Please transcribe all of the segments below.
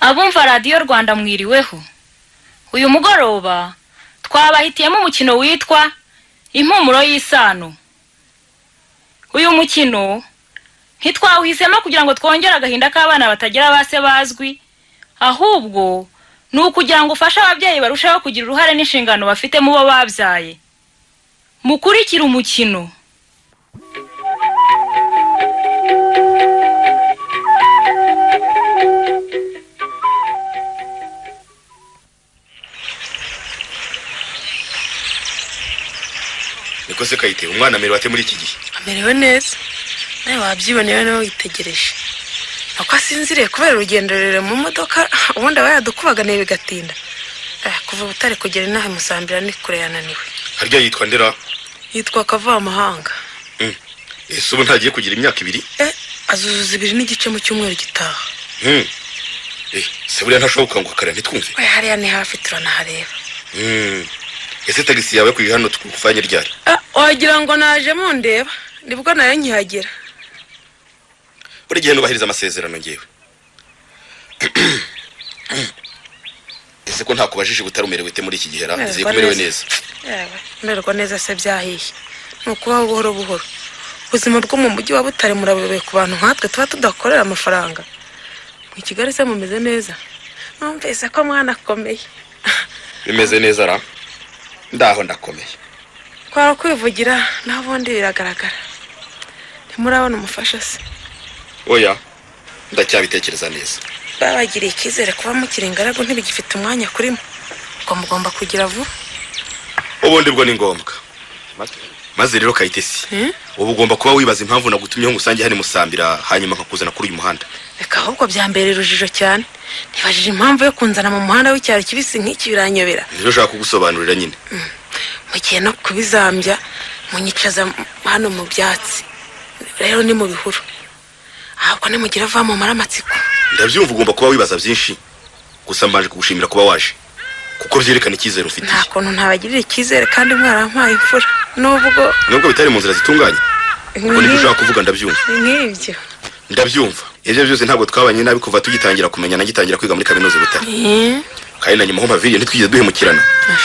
Abumva Radio Rwanda mwiriweho. Uyu mugoroba twabahitiyemo umukino witwa Impumuro y'Isano. Uyu mukino ntitwawuhisemo kugira ngo twongere agahinda k'abana batagira base bazwi, ahubwo nukugira ngo ufashe ababyeyi barushaho kugira uruhare n'inshingano bafite mu bo babyaye. Mukurikira umukino. Niko se Kayite, umwana amerewe ate muri iki gihe? Amerewe neza. Nawe wabyiboneye nawe witegereje. Ako asinziriye kubera urugendo rurerure mu modoka, ubundi aba yadukubaganiye bigatinda. Kuva Butare kugera inaha Musambira ni kure yananiwe. Harya yitwa ndera? Yitwa Kavamahanga. Ese ubu ntagiye kugira imyaka 2? Azuzuza 2 n'igice mu cyumweru gitaha. Se buriya ntashoboka ngo akara ntitwumve. Hariya ni hafi turanahareba. Ese tagisi yawe kuri hano tukufanye ryari? Wagira ngo naje mu ndeba, nibwo nayo nkihagera. Buri gihe nubahiriza amasezerano ngewe. Ese ko ntakubajije butarumerewe te muri iki gihe ra? Iziye kumerewe neza. Mererwa neza se byahiye. Nukubaho buhoro buhoro. Ubuzima bwo mu mujyi wa Butare murabebe ku bantu nkatwe tuba tudakorera amafaranga. Mu Kigali se mumeze neza. Numvise ko mwana akomeye. Bimeze neza ra? Ndaho ndakomeye. Kwara kwivugira nabondi biragaragara. Ntimurabona umufasha se. Oya. Ndacyabitekereza neza. Babagiriye ikizere kuba mukiri ingaragu ntibigifite umwanya kurimo. Ko mugomba kugira vuba. Ubundi bwo ni ngombwa. Maze rero Kayitesi. Ubu ugomba kuba wibaza impamvu nagutumyeho ngusange hano Musambira hanyuma nkakuzana kuri uyu muhanda. Reka ahubwo byambere rujijo cyane. Nibajije impamvu yo kunzana mu muhanda w'icyaro kibisi nk'iki biranyobera. Niro shaka kugusobanurira nyine. Mugiye no kubizambya munyicaza hano mu byatsi. Rero ni mu bihuru. Ahubwo nimugira va mu maramatsiko. Ndabyumva ugomba kuba wibaza byinshi. Gusa mbanje kugushimira kuba waje. Kuko byerekana ikizere ufite. Nta kuntu ntabagirira ikizere kandi mwarampaye imfura. Nubwo bitari mu nzira zitunganye. Ubwo ni ushaka kuvuga ndabyumva. Nk'ibyo. Ndabyumva. Ibyo byose ntabwo twabanye nabi kuva tugitangira kumenya nagitangira kwiga muri kaminuza Butare. Kandi na nyuma ho mpaviriye ntitwigize duhemukirana.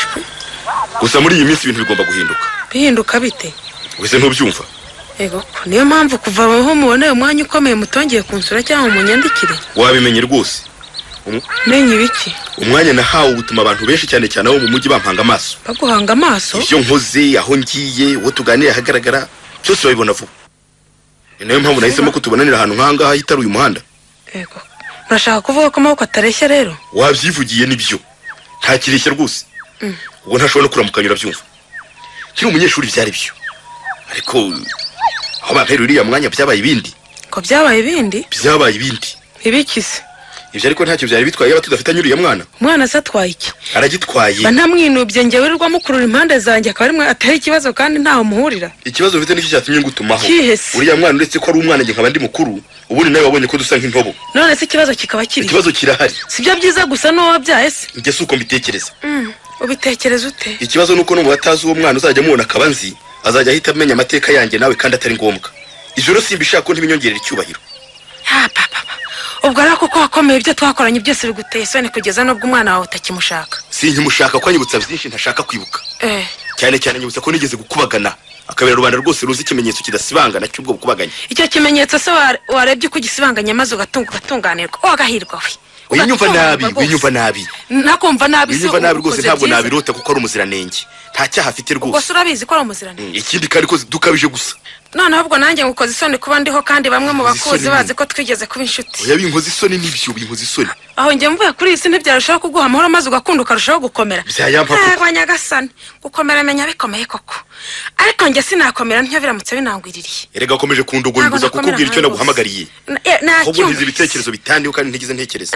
Gusa muri iyi minsi ibintu bigomba guhinduka. Bihinduka bite? Wese ntubyumva. Ego ko niyo mpamvu kuva aho muboneye umwanya ukomeye mutongeye kunsura cyangwa munyandikire. Wabimenye rwose. Menye ibiki? Umwanya nahawe gutuma abantu benshi cyane cyane abo mu mujyi bampanga amaso. Baguhanga amaso? Iyo nkoze aho ngiye wo tuganira hagaragara byose babibona vuba. Niyo mpamvu nahisemo ko tubonanira ahantu nk'ahangaha hitari uyu muhanda. Ego. Urashaka kuvuga ko amaboko atareshya rero? Wabyivugiye nibyo. Nta kireshya rwose. Ubwo ntashobora no kuramukanya urabyumva. Kiri umunyeshuri byari byo. Ariko aho bampera uriya mwanya byabaye ibindi. Ko byabaye ibindi? Byabaye ibindi. Ibikise? Ibyo ariko ntacyo byari bitwaye aba tudafitanye uriya mwana. Mwana satwaye iki? Aragitwaye. Banamwinubye nge wirirwa mukurura impande zanjye akaba arimwe atari ikibazo kandi ntaho muhurira. Ikibazo bifite n'iki cyatumye ngutumaho. Kihese. Uriya mwana uretse ko ari umwana nge nkaba ndi mukuru, ubundi nawe wabonye ko dusa nk'intobo. None se ikibazo kikaba kiri. Ikibazo kirahari. Sibyo byiza gusa no wabyaye se. Nge suko mbitekereza. Ubitekereza ute? Ikibazo nuko no batazi uwo mwana uzajya mubona kabanzi, azajya ahita amenya amateka yanjye nawe kandi atari ngombwa. Ijoro simbishaka ko ntibinyongerera icyubahiro. Papa. Ubwo arako ko wakomeye ibyo twakoranye byose biguteye isoni kugeza nubwo umwana wawe utakimushaka. Sinkimushaka ko anyibutsa byinshi ntashaka kwibuka. Cyane nyibutsa ko nigeze gukubagana. Akabera rubanda rwose ruzi ikimenyetso kidasibangana cy'ubwo bukubaganye. Icyo kimenyetso se warebye ko gisibanganya maze ugatunganirwa. Wagahirwa we. Winyumva nabi. Nakumva nabi se. Winyumva nabi rwose ntabwo nabirota kuko ari umuziranenge. Nta cyaha afite rwose. Ubwo surabizi ko ari umuziranenge. Ikindi kandi ko dukabije gusa. None ahubwo nanjye ngukoze isoni kuba ndiho kandi bamwe mu bakuzi bazi ko twigeze kuba inshuti. Oya binkoze isoni n'ibyo binkoze isoni. Aho njye mvuye kuri isi ntibyarushaho kuguha amahoro maze ugakunda ukarushaho gukomera. Abanyagasani gukomera menya bikomeye koko. Ariko njye sinakomera ntyo biramutse binangwiririye. Erega akomeje kundogora kukubwira icyo naguhamagariye. Ahubwo ntizi ibitekerezo bitandiho kandi ntigize ntekereza.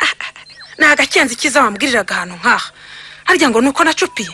Nagakenze kiza wambwiriraga ahantu nkaha. Harya ngo nuko nacupiye.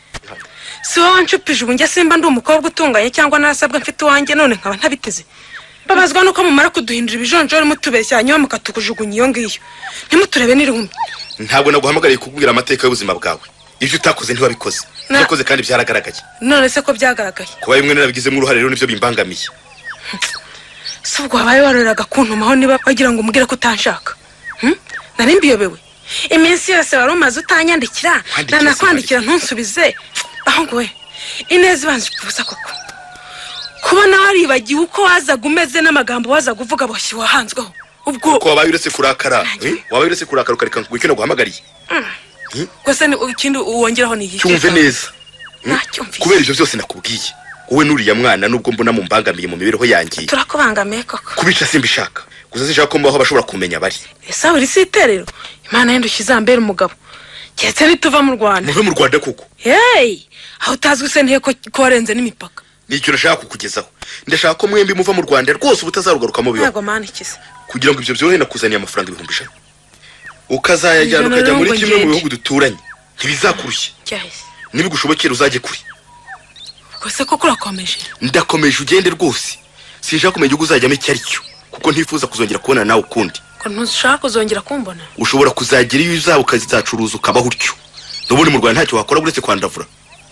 Si wowe ncupije ubu njye simba ndi umukobwa utunganye cyangwa narasabwa mfite uwanjye none nkaba ntabiteze. Babazwa nuko mumara kuduhindura ibijonjoro mutubeshya hanyuma mukatukujugunya iyo ngiyo. Ntimuturebe n'irihumye. Ntabwo naguhamagariye kukubwira amateka y'ubuzima bwawe. Ibyo utakoze ntiwabikoze. Yakoze kandi byaragaragaye. None se ko byaragaragaye? Kuba bimwe narabigizemo uruhare rero nibyo bimbangamiye. Subwo habaye wareraga kuntumaho niba wagira ngo umubwire ko utanshaka. nari mbiyobewe iminsi yose wari umaze utanyandikira nanakwandikira ntunsubize aho ngo we Ineza ibanze kubuza koko kubona waribagiwe uko wazaga umeze n'amagambo wazaga uvuga boshye wahanzweho ubwo ko wabaye uretse kurakara wabaye uretse kurakara ukareka ngwikino guhamagariye Kwese ikindi uwongeraho ni iki cyumve neza nacyumvise kubera ivyo byose nakubwiye wowe nuriya mwana nubwo mbona mu mbangamiye mu mibereho yanjye turakubangamiye koko kubica simbishaka gusa sinshaka ko mbaho bashobora kumenya bari ese uri siterero Imana yendushye izambera umugabo cyetse bituva mu Rwanda muve mu Rwanda koko aho utazwi se ntiye ko warenze n'imipaka nicyo nashaka kukugezaho ndashaka ko mwembi muva mu Rwanda rwose ubutazarugarukamo bibaho ntago mana ikize kugira ngo ibyo byorohe nakuzaniye amafaranga 1,500 ukazayajyana ukajya muri kimwe mu bihugu duturanye ntibizakurushye nibigushobokera uzajye kuri kose koko urakomeje ndakomeje ugende rwose sinshaka kumenya uko uzajyamo icyo ari cyo kuko ntifuza kuzongera kubona nawe ukundi ko ntushaka kuzongera kumbona ushobora kuzagira iyo uzaba ukazizacuruza ukabaho utyo n'ubundi mu Rwanda ntacyo wakora uretse kwandavura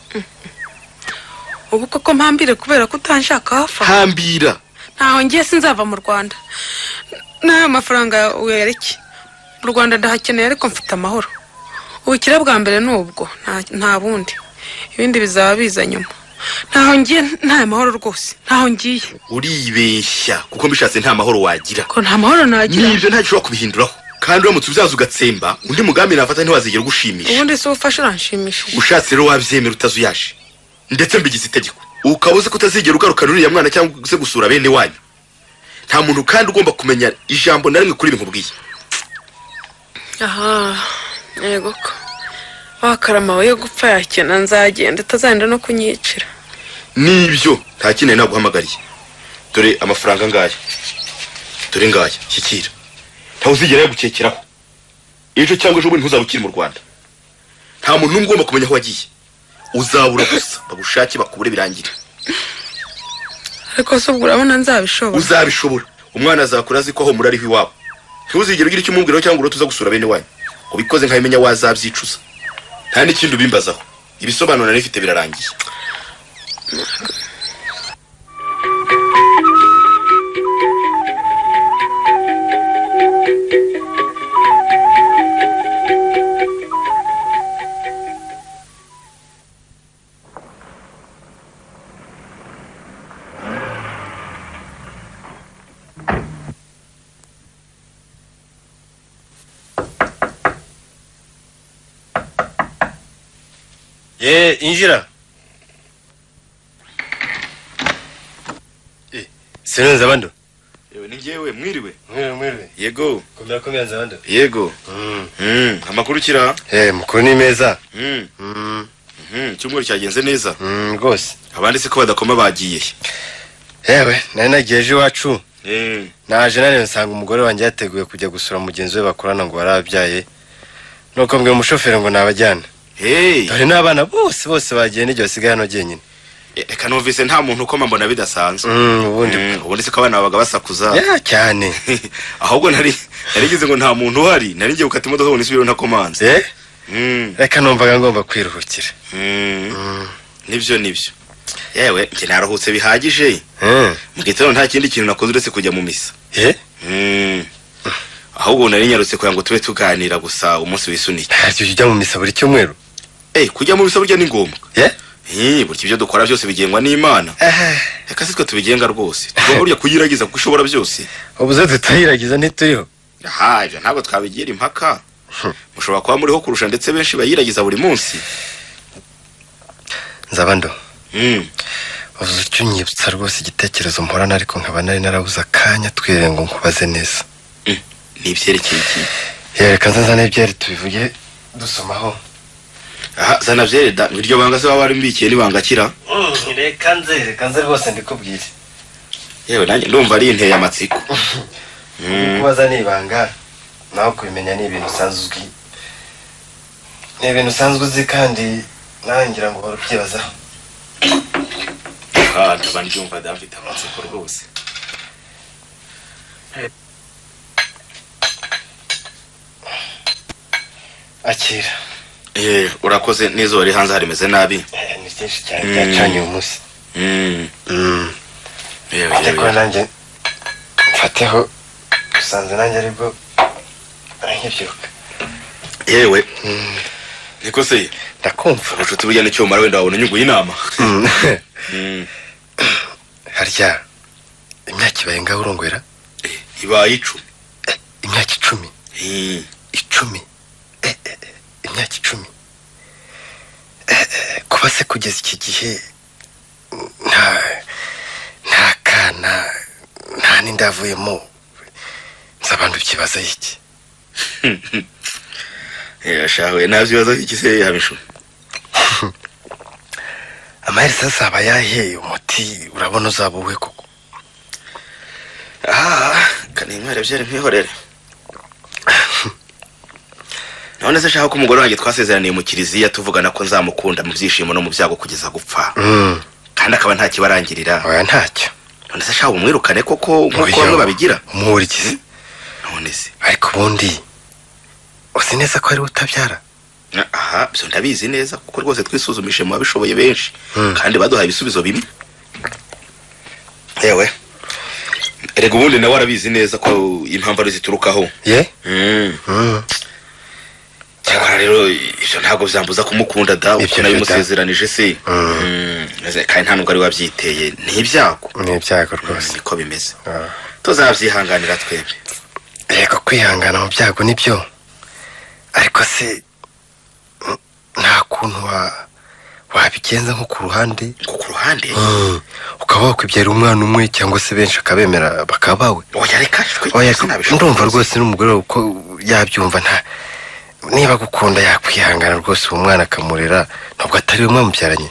ubu koko mpambire kubera ko utanshaka hafa hambira ntaho ngiye sinzava mu Rwanda n'aya mafaranga uyereke mu Rwanda ndahakeneye ariko mfite amahoro ubukire bwa mbere n'ubwo nta bundi ibindi bizaba biza nyuma ntaho ngiye nta mahoro rwose ntaho ngiye uribeshya kuko mbishatse nta mahoro wagira ko nta mahoro nagira nibyo ntacyo ushobora kubihinduraho kandi uramutse ubyaza ugatsemba undi mugambi nafata ntiwazigera ugushimisha ubundi se ufashe uranshimishije ushatse rero wabyemera utazuyaje ndetse mbigize itegeko ukabuze kutazigera ugarukana uriya mwana cyangwa se gusura bene wanyu nta muntu kandi ugomba kumenya ijambo na rimwe kuri ibi nkubwiye aha yego ko wakarama we gupfa yakena nzagenda utazagenda no kunyicira nibyo nta kintu naguhamagariye dore amafaranga ngaya dore ngaya shyikira ntawe uzigera yagukekeraho ejo cyangwa ejo bundi ntuzabukire mu Rwanda nta muntu n'umwe ugomba kumenya aho wagiye uzabura gusa bagushake bakubure birangire ariko se ubwo urabona nzabishobora uzabishobora umwana azakura azi ko aho muri ariho iwabo ntuzigere ugira icyo umubwiraho cyangwa urotuza gusura bene wanyu ubikoze nkabimenya wazabyicuza nta n'ikindi ubimbazaho ibisobanuro nari mfite birarangiye injira sinenza bando yewe ni ngewe mwiriwe mwiriwe yego komera nzabando yego amakuru kira mukuru ni meza cyumweru cyagenze neza rwose abandi se ko badakoma bagiye yewe nari nagiye ejo iwacu naje nari nsanga umugore wanjye yateguye kujya gusura mugenzi we bakorana ngo barabyaye nuko mbwe umushoferi ngo nabajyana dore n'abana bose bagiye n'ijyo basigaye hano jyenyine eka numvise nta muntu ukoma mbona bidasanzwe ubundi se ko abana babaga basakuza cyane ahubwo narigize ngo nta muntu uhari nari ngiye gukata imodoka ngo nisubire ntakomanze reka numvaga ngomba kwiruhukira nibyo yewe njye naruhutse bihagije mu gitondo nta kindi kintu nakoze uretse kujya mu misa ahubwo nari nyarutse kugira ngo tube tuganira gusa umunsi wisunike haryo ujya mu misa buri cyumweru kujya mu misa burya ni ngombwa burya ibyo dukora byose bigengwa n'Imana reka sitwe tubigenga rwose tugomba burya kuyiragiza kuko ushobora byose ubuze tutayiragiza ntituriho ibyo ntabwo twabigira impaka mushobora kuba muriho kurusha ndetse benshi bayiragiza buri munsi nzabando uvuze icyo unyibutsa rwose igitekerezo mporana ariko nkaba nari narabuze akanya twirenge ngo nkubaze neza n'ibyerekeye iki reka nzazane ibyeri tubivuge dusomaho zana byeri da iryo banga se waba mbikiye nibanga kira reka nze rwose ndikubwire yewe nanjye ndumva ari inteye amatsiko kubaza nibanga naho kubimenya ni ibintu usanzwe uzi kandi nangira ngo urubyibazaho ndaba ndyumva dafite amatsiko rwose akira urakoze n'izuba riri hanze harimeze nabi ni byinshi cyane byacanye uyu munsi ariko nanjye mfateho usanze nanjye Aranyabyiruka. Yewe. Niko se. Ndakumva. Ubucuti bujyana icyo mara wenda wabona inyungu y'inama. Harya imyaka ibaye ngaho urongwera? Ibaye 10. Imyaka 10. 10. Imyaka 10. Kuba se kugeza iki gihe nta kana nta n'indavuyemo nzabantu kibaza iki? Shawe navyibaza iki se yabishu? Amaheri sasa abayahe umuti urabona uzabuwe koko? Kani mwere byere mwihorere. None se shaka ko umugore wanjye twasezeraniye mu kiliziya tuvugana ko nzamukunda mu byishimo no mu byago kugeza gupfa. Kandi akaba nta kibarangirira. Oya ntacyo. None se shaka umwirukane koko nkuko bamwe babigira? Umurikize. None se ariko bundi uzi neza ko ari utabyara? Byo ndabizi neza kuko rwose twisuzumishe mu babishoboye benshi kandi baduhaye ibisubizo bimwe. Yewe erega ubundi nawe arabizi neza ko impamvu ari ziturukaho. Cyangwa rero ibyo ntabwo byambuza kumukunda da uko nayo musezeranije se. Kandi nta nubwo ari wabyiteye n'ibyago. N'ibyago rwose niko bimeze. Tuzabyihanganira twembi. Yego kwihangana mu byago nibyo. Ariko se nta kuntu wabigenza nko ku ruhande? Ngo ku ruhande? Ukaba wakwibyara umwana umwe cyangwa se benshi akabemera bakabawe? Oya reka ndumva rwose n'umugore uko yabyumva nta niba gukunda yakwihangana rwose umwana akamurera nubwo atari we mwamubyaranye.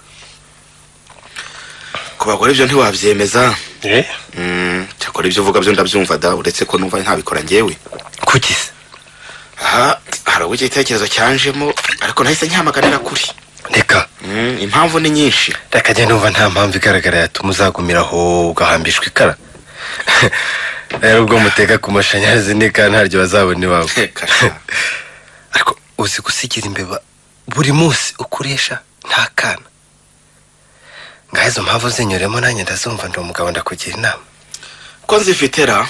Ku bagore byo ntiwabyemeza. Cyakora ibyo uvuga byo ndabyumva da uretse ko numva ntabikora ngewe. Kuki se? Hari uburyo igitekerezo cyanjemo ariko nahise nyamaganira kuri. Reka impamvu ni nyinshi. Reka njye numva nta mpamvu igaragara yatuma uzagumiraho ugahambishwa ikara. Rero ubwo muteka ku mashanyarazi nika ntaryo bazabona iwawe. Ariko uzi gusigira imbeba buri munsi ukuresha nta kana. Ngaho izo mpamvu zinyoremo nanjye ndazumva ndi umugabo ndakugira inama. Ko nzifitera?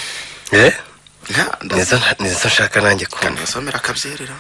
Nizo nshaka nanjye kumva. Nsomera akabyerera.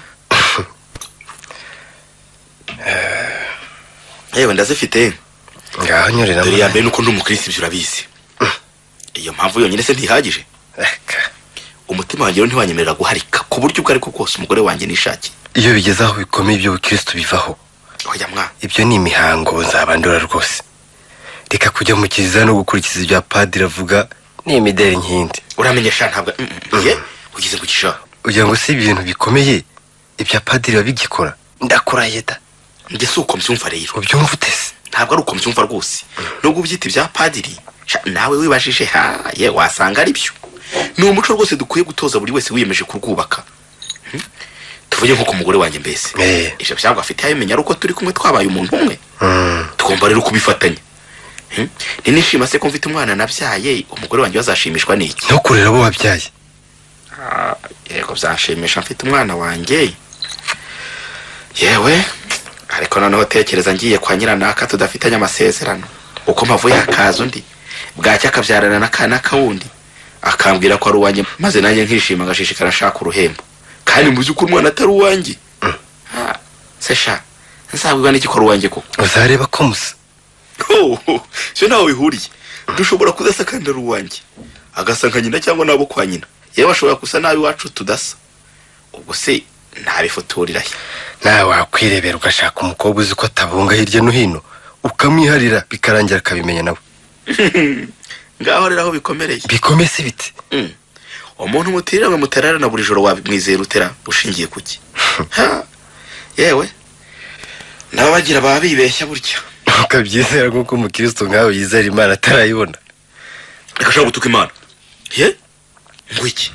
Yewe ndazifite. Ngaho nyorera. Dore yambaye nuko ndi umukristo ibyo urabizi. Iyo mpamvu yonyine se ntihagije. Umutima wanjye ntiwanyemerera guharika ku buryo ubwo ariko kose umugore wanjye nishaki. Iyo bigeze aho bikomeye ibyo Kristo bivaho. Oya mwa. Ibyo ni imihango nzabandura rwose. Reka kujya mu kiliziya no gukurikiza ibya padiri avuga ni imideri nkindi. Uramenyesha ntabwo ugize kugisha. Ugira ngo si ibintu bikomeye ibya padiri babigikora. Ndakuraye da. Nge suko mbyumva rero. Ubyumva utese? Ntabwo ari uko mbyumva rwose. Nubwo ubyita ibya padiri nawe wibashije ye wasanga ari byo. Ni umuco rwose dukwiye gutoza buri wese wiyemeje kurwubaka. Tuvuge nko ku mugore wanjye mbese. Ibyo byagwa afite yamenya uko turi kumwe twabaye umuntu umwe. Tugomba rero kubifatanya. Nishima se ko mfite umwana nabyaye umugore wanjye bazashimishwa n'iki? No kurera abo wabyaye. Yego byashimisha mfite umwana wanjye. Yewe ariko noneho tekereza ngiye kwa nyiranaka tudafitanye amasezerano. Uko mpavuye akaza undi bwacya akabyarana n'akana kawundi akambwira ko ari uwanjye maze nanjye nkishima ngashishikara nshaka uruhembo. Kandi muzi uko umwana atari uwanjye. Sesha nzabwirwa n'igikora uwanjye koko. Uzareba ko musa. Cyo nawe wihuriye. Dushobora kudasakandira uwanjye agasanga nyina cyangwa nabo kwa nyina. Yewe ashobora gusa nabi wacu tudasa. Ubwo se nabifotorira he? Nawe wakwirebera ugashaka umukobwa uzi ko atabunga hirya no hino ukamwiharira bikarangira akabimenya nawe. Ngaho rero aho bikomereye. Bikomese bite? Umuntu mutirira ngo mutarara na buri joro wabimwizera utera ushingiye kuki? Yewe nabo bagira babibeshya burya. Ukabyizera nkuko umukristo ngawe yizera Imana atarayibona. Reka shaka gutuka Imana. Ngwiki.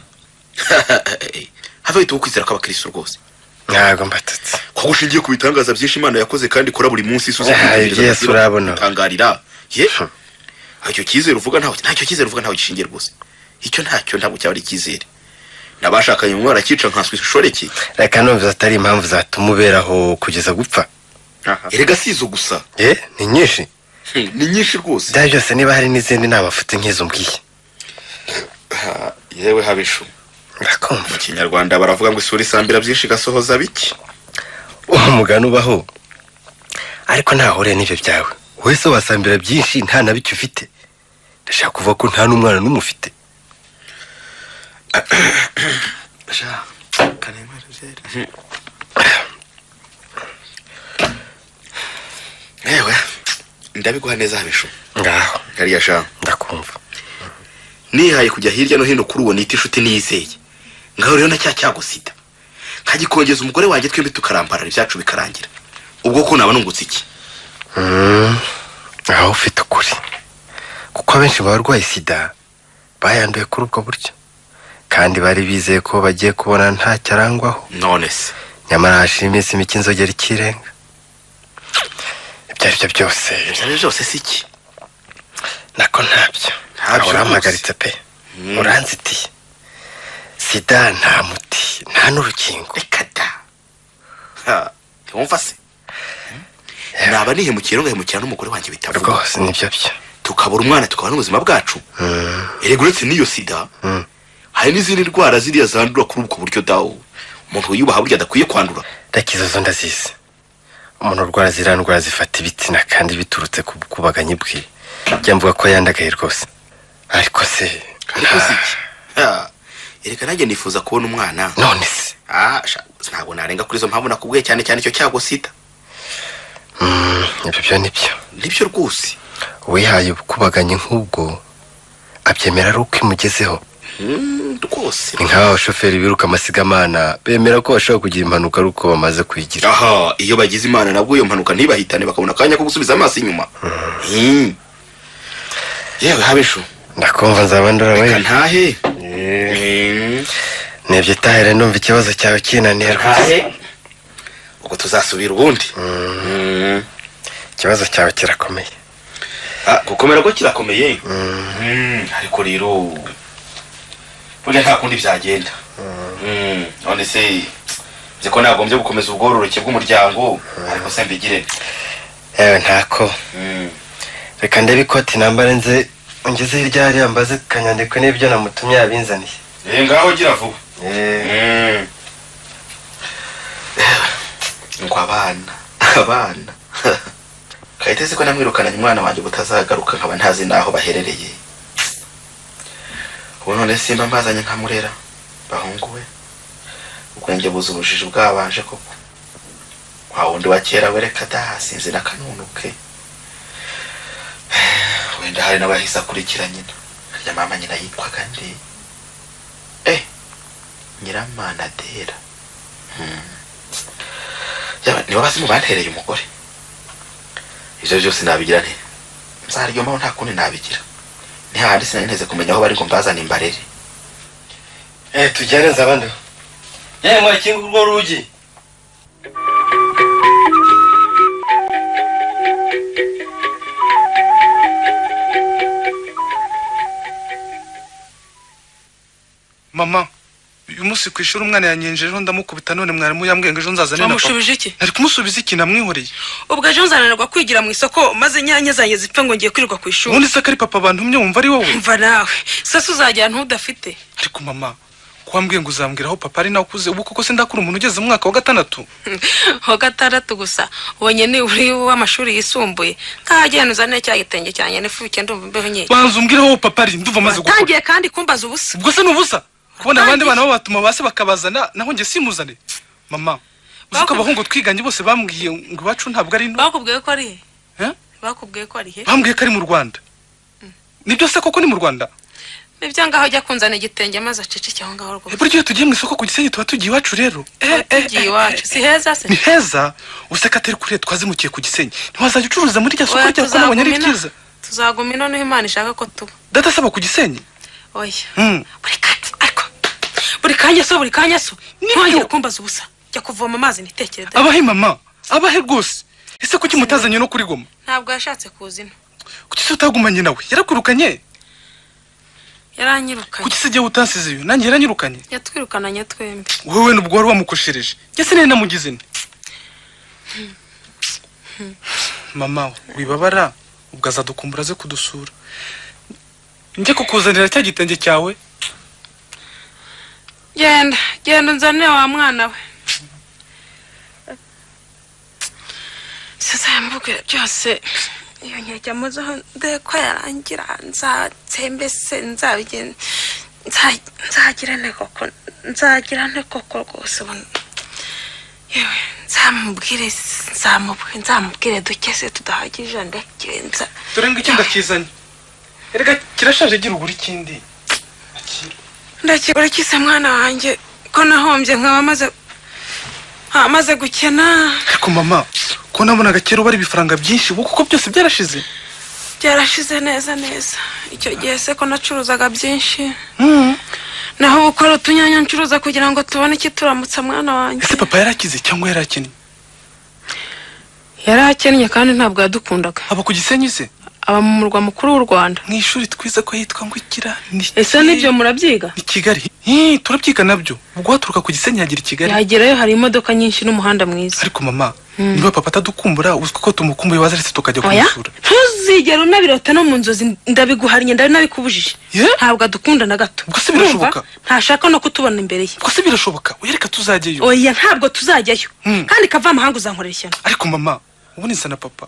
Have ukwizera ko abakristo rwose. Ntago mbatutse. Ko gushingiye ku bitangaza byinshi Imana yakoze kandi ikora buri munsi isuze Yesu urabona. Tangarira. Icyo kizere uvuga ntacyo kizere uvuga ntaho gishingiye rwose. Icyo ntacyo ntabwo cyari kizere. Nabashakanye mu mwara kica nkaswe ishoreki. Reka numva atari impamvu zatumuberaho kugeza gupfa. Erega sizo gusa. Ni nyinshi. Ni nyinshi rwose. Bya byose niba hari n'izindi nama afite nk'izo mbwiye. Yewe habishu. ndakumva. Mu Kinyarwanda baravuga ngo isura isambira byinshi gasohoza biki. Umugani ubaho ariko ntahure n'ibyo byawe. Wese wasambira byinshi nta na bicyo ufite. Ndashaka kuvuga ko nta n'umwana n'umufite. Sha kanemara byera. Ewe ndabiguha neza habisho. Ngaho Kariya sha ndakumva. Nihaye kujya hirya no hino kuri uwo nita inshuti niyizeye. Ngaho rero na cyagusida. Nkagikongeza umugore wanjye twembi tukaramparara ibyacu bikarangira. Ubwo ko naba nungutse iki? Aho ufite ukuri. Kuko abenshi barwaye sida bayanduye kuri ubwo buryo. Kandi bari bizeye ko bagiye kubona nta cyarangwaho. None se nyamara hashimisi imiki nzogera ikirenga. Ibyo byose si iki? Nako ntabyo. Urampagaritse pe. Uranzitiye. Sida nta muti, nta n'urukingo. Ekada. Wumva se? Naba nihemukira ngahemukira n'umugore wanjye bitavuga. Rwose nibyo byo. Tukabura umwana tukabana ubuzima bwacu. Uretse n'iyo sida. Hari n'izindi ndwara ziriya zandura kuri ubwo buryo dawo. Umuntu wiyubaha burya adakwiye kwandura. Ndakizo zo ndazizi. Umuntu urwara zirandwara zifata ibitsina kandi biturutse ku bukubaganye bwe. Njya mvuga ko yandagaye rwose. Ariko se ereka nanjye nifuza kubona umwana. None se ntabwo narenga kuri izo mpamvu nakubwiye cyane icyo cyagusida. Ibyo nibyo rwose. Wihaye ubukubaganye nk'ubwo abyemera ari uko imugezeho. Rwose ni nk'abashoferi biruka amasigamana bemera ko bashobora kugira impanuka ari uko bamaze kuyigira. Aha iyo bagize imana nabwo iyo mpanuka ntibahitane bakabona akanya ko gusubiza amaso inyuma. Yewe habisho ndakumva nzaba ndora we. Ntahe Nebye tahere ndumva ikibazo cyawe kinaniye rwose. Ubwo tuzasubira ubundi. Ikibazo cyawe kirakomeye. Gukomera ko kirakomeye. Ariko rero burya nta kundi byagenda. None se ziko nagombye gukomeza ubwororoke bw'umuryango ariko se mbigire. Ntako. Reka ndebe ikoti nambare nze ngeze hirya hariya mbaze kanyandiko n'ibyo namutumye yabinzaniye. Ngaho gira vuba. Ngo abana Kayiteze ko namwirukana umwana wanjye butazagaruka nkaba ntazi naho baherereye. Ubu none simba mbazanye nkamurera bahunguwe. Ubwenge buza ubujiji bwabanje koko. Wa wundi wa kera wereka dasinze nakanunuke. Wenda hari n'abahisa kurikira nyina. Ya mama nyina yitwaga nde? Nyiramanadera. Niba basi mu bantereye umugore. Ivyo byose nabigira nte? Nzaryoma nta kundi nabigira. Ni handi sinanteze kumenya aho bari ngo mbazana imbarere. Tujyane nzabandi. Mwakinga urwo rugi. Mama, uyu munsi ku ishuri umwana yanyenjejeho ndamukubita none mwarimu yambwenga ejo nzazane na papa. Wamushubije iki? Nari kumusubiza iki namwihoreye. Ubwo ejo nzananirwa kwigira mu isoko maze nyanya zanjye zipfe ngo ngiye kwirirwa ku ishuri. Ubundi se kari papa bantumye wumva ari wowe? Mva nawe. Sasa uzajya ntudafite. Ariko mama, kwambwiye ngo uzambwira aho papa ari nawe ukuze ubu koko se ndakura umuntu ugeze mu mwaka wa 6. Wa 6 gusa. Ubonye ni uri w'amashuri yisumbuye. Nkajyana uzane cya gitenge cyanye nefuke ndumva imbeho nyinshi. Banza umbwira aho papa ari nduva maze gukora. Tangiye kandi kumbaza ubusa. Ubwo se nubusa? Kubona abandi bana batuma base bakabazana naho nge simuzane. Mama, uzuka abahungu twiganye bose bambwiye ngo bacu ntabwo ari no. Bakubwiye ko ari he? Bakubwiye ko ari he? Bambwiye ko ari mu Rwanda. Nibyo se koko ni mu Rwanda? Nibyo ngaho ajya kunzana igitenge maze acece cyaho ngaho rwo. Buryo tugiye mu isoko ku Gisenyi tuba tugiye iwacu rero. Tugiye iwacu. Si heza se? Ni heza. Useka atari kure twazimukiye ku Gisenyi. Ntiwazajya ucuruza muri rya soko rya ko nabonye ari cyiza. Tuzaguma none Imana ishaka ko tuba. Data saba ku Gisenyi. Oya. Buri kanya so. Ntiwongere kumbaza ubusa. Jya kuvoma amazi nitekereza. Abahe mama. Abahe rwose. Ese kuki mutazanye no kuri Goma? Ntabwo yashatse kuzina. Kuki se utagumanye nawe? Yarakurukanye? Yaranyirukanye. Kuki se jye utansize yo? Nanjye yaranyirukanye? Yatwirukananye twembi. Wowe n'ubwo wari wamukoshereje. Yese nene namugize nte? Mama, wibabara ubwo azadukumbura ze kudusura. Njye kukuzanira cya gitenge cyawe. genda nzane wa mwana we sasa yambugire byose iyo nkejya muzo ndeko yarangira nzatsembese nzagirane koko rwose yewe nzamubwire dukese tudahagije ndakenza dore ngo ikindi akizanye erega kirashaje gira uburi kindi ndakigura kise mwana wanjye ko nahombye nkaba amaze gukena ariko mama ko nabonaga kera bari bifaranga byinshi kuko byose byarashize neza icyo gihe se ko nacuruzaga byinshi naho ukora utunyanya ncuruza kugira ngo tubone ikituramutsa mwana wanjye ese papa yarakize cyangwa yarakennye yarakennye kandi ntabwo yadukundaga aba ku Gisenyi se aba mu murwa mukuru w'u Rwanda mu ishuri twiza ko yitwa ngo ikira ese nibyo murabyiga ni Kigali turabyiga nabyo ubwo haturuka ku Gisenyi yagira Kigali yagerayo hari imodoka nyinshi n'umuhanda mwiza ariko mama niba papa atadukumbura uziko ko tumukumbuye wazaretse tukajya kumusura ntuzigera unabirota no mu nzozi ndabiguhariye ndabikubujije ntabwo adukunda na gato ubwo se birashoboka ntashaka no kutubona imbere ye ubwo se birashoboka uyereka tuzajyayo oya ntabwo tuzajyayo kandi kava amahanga uzankorera ishyano ariko mama ubu nisa na papa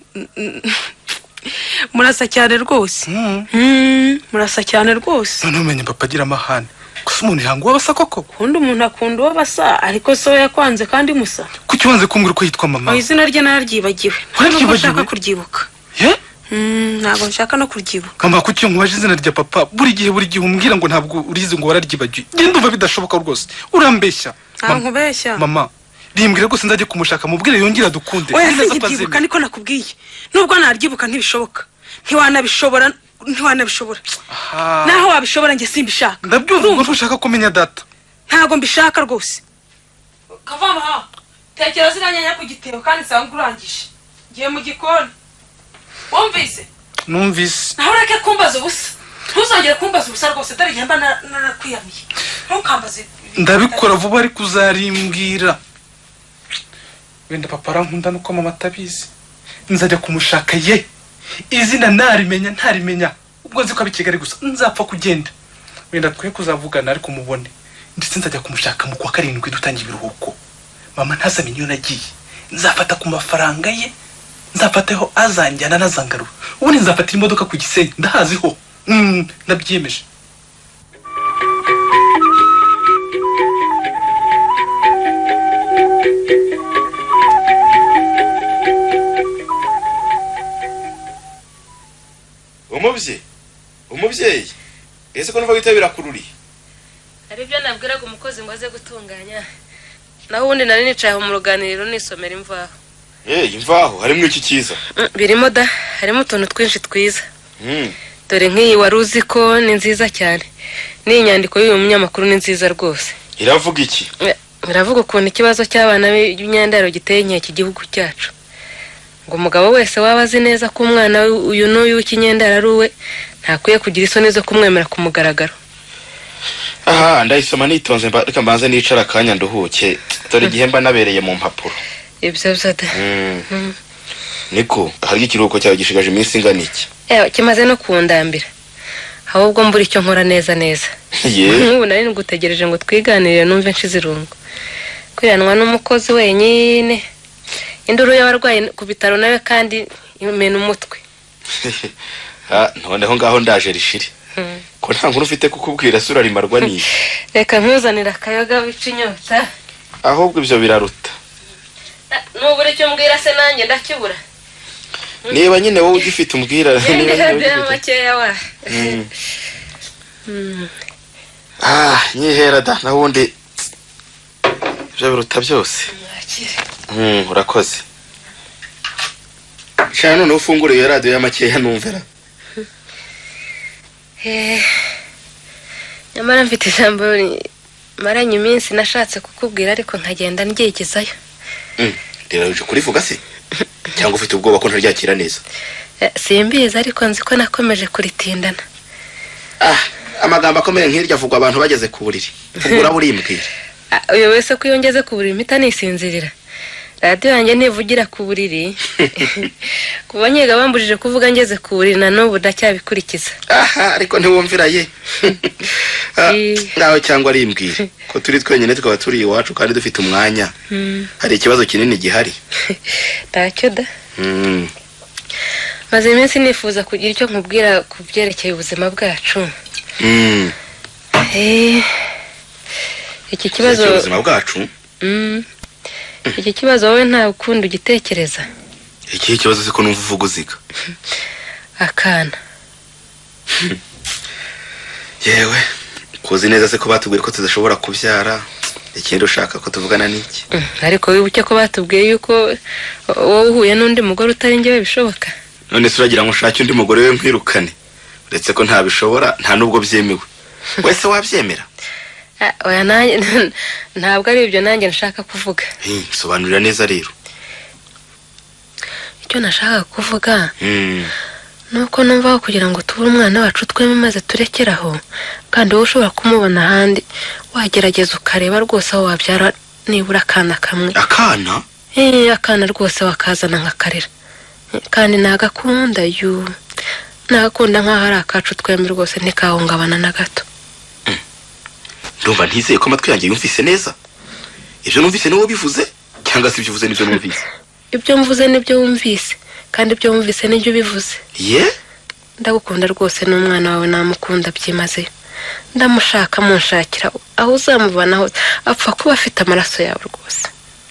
murasa cyane rwose murasa cyane rwose none umenye papa agira amahane gusa umuntu yanga uwabasa koko undi umuntu akunda uwabasa ariko so yakwanze kandi musa kuki wanze kumbwira uko yitwa mama izina rye nararyibagiwe ntabwo nshaka kuryibuka ntabwo nshaka no kuryibuka mama kuki iyo nkubaje izina rya papa buri gihe umbwira ngo ntabwo urizi ngo wararyibagiwe genda umva bidashoboka rwose urambeshya nkubeshya mama bimbwire rwose nzajye kumushaka mubwire yongera dukunde oya sinibyibuka niko nakubwiye nubwo naryibuka ntibishoboka ntiwanabishobora naho wabishobora njye simbishaka ndabyumva ngo ntushaka kumenya data ntago mbishaka rwose kavama tekera ziranyanya ku gitebo kandi sanga urangije ngiye mu gikoni wumvise numvise naho reke kumbaza ubusa ntuzongere kumbaza ubusa rwose dore igihe mba narakwiyamiye ntukambaze ndabikora vuba ariko uzarimbwira wenda papa arankunda nuko mama atabizi nzajya kumushaka ye izina ntarimenya ubwo nzi ko abi Kigali gusa nzapfa kugenda wenda twe kuzavugana ariko mubone ndetse nzajya kumushaka mu kwa 7 dutangiye ibiruhuko mama ntazamenye iyo nagiye nzafata ku mafaranga ye nzafataho azanjyana nazangarura ubundi nzafatira imodoka ku Gisenyi ndahaziho ndabyiyemeje umubyeyi ese ko numva witabira kururi ari byo nabwiraga umukozi ngo aze gutunganya naho ubundi nari nicaye mu ruganiriro nisomera imvaho imvaho harimo iki cyiza birimo da harimo utuntu twinshi twiza dore nk'iyi wari uzi ko ni nziza cyane n'iyi nyandiko y'uyu munyamakuru ni nziza rwose iravuga iki iravuga ukuntu ikibazo cy'abana b'imyandaro giteye inkeke igihugu cyacu ngo umugabo wese waba azi neza ko umwana uyu n'uyu w'ikinyendaro ari uwe ntakwiye kugira isoni zo kumwemera ku mugaragaro ndayisoma nitonze reka mbanze nicara akanya nduhuke dore igihe mba nabereye mu mpapuro ibyo byose niko hari ikiruhuko cyawe gishigaje iminsi ingana iki kimaze no kundambira ahubwo mbura icyo nkora neza nk'ubu nari ngutegereje ngo twiganirire numve nshize irungu kwiranwa n'umukozi wenyine induru y'abarwayi ku bitaro nawe kandi imena umutwe noneho ngaho ndaje rishiri ko nta nkuru ufite kukubwira sura rimarwa niye reka nkuzanira akayoga wica inyota ahubwo ibyo biraruta nubura icyo mbwira se nanjye ndakibura niba nyine wowe ugifite umbwira niba makeya wa nyihera da nabundi ibyo biruta byose urakoze shana none ufungure iyo radio y'amakeya numvira nyamara mfite ijambo maranye iminsi nashatse kukubwira ariko nkagenda ndyigizayo uje kurivuga se cyangwa ufite ubwoba ko ntaryakira neza simbizi ariko nzi ko nakomeje kuritindana amagambo akomeye nk'iryo avugwa abantu bageze ku buriri ugura burimbwira uyo wese ko yongeze ku buriri mpita nisinzirira radiyo yanjye ntivugira ku buriri kuba nkega bambujije kuvuga ngeze ku buriri na n'ubu ndacyabikurikiza. Aha ariko ntiwumvira ye nawe cyangwa ari imbwira ko turi twenyine tukaba turi iwacu kandi dufite umwanya. Hari ikibazo kinini gihari. Ntacyo da. Maze iminsi nifuza kugira icyo nkubwira ku byerekeye ubuzima bwacu. Iki kibazo ubuzima bwacu. Iki kibazo wowe nta ukundi ugitekereza. Iki kibazo siko numva uvuga uziga. Akana. Yewe kuzi neza se ko batubwiye ko tudashobora kubyara. Ikindi ushaka ko tuvugana n'iki? Ariko wibuke ko batubwiye yuko wowe uhuye n'undi mugore utari njyewe bishoboka. None se uragira ngo ushake undi mugore we nkwirukane? Uretse ko ntabishobora nta nubwo byemewe. Wese wabyemera? Oya nanjye ntabwo ari ibyo nanjye nshaka kuvuga. Sobanurira neza rero. Icyo nashaka kuvuga nuko numva kugira ngo tubure umwana wacu tweme maze turekeraho kandi wowe ushobora kumubona ahandi wagerageza ukareba rwose aho wabyara nibura akana kamwe. Akana? Akana rwose wakazana nkakarera kandi nagakunda nagakunda nk'aho ari akacu twembi rwose ntikahungabana na gato. Ndumva ntizeye ko amatwi yanjye yumvise neza. Ibyo numvise niwo bivuze cyangwa se ibyo uvuze nibyo numvise? Ibyo mvuze nibyo wumvise kandi ibyo wumvise nibyo bivuze. Ndagukunda rwose n'umwana wawe namukunda byimazeyo. Ndamushaka munshakira aho uzamubana hose apfa kuba afite amaraso yawe rwose.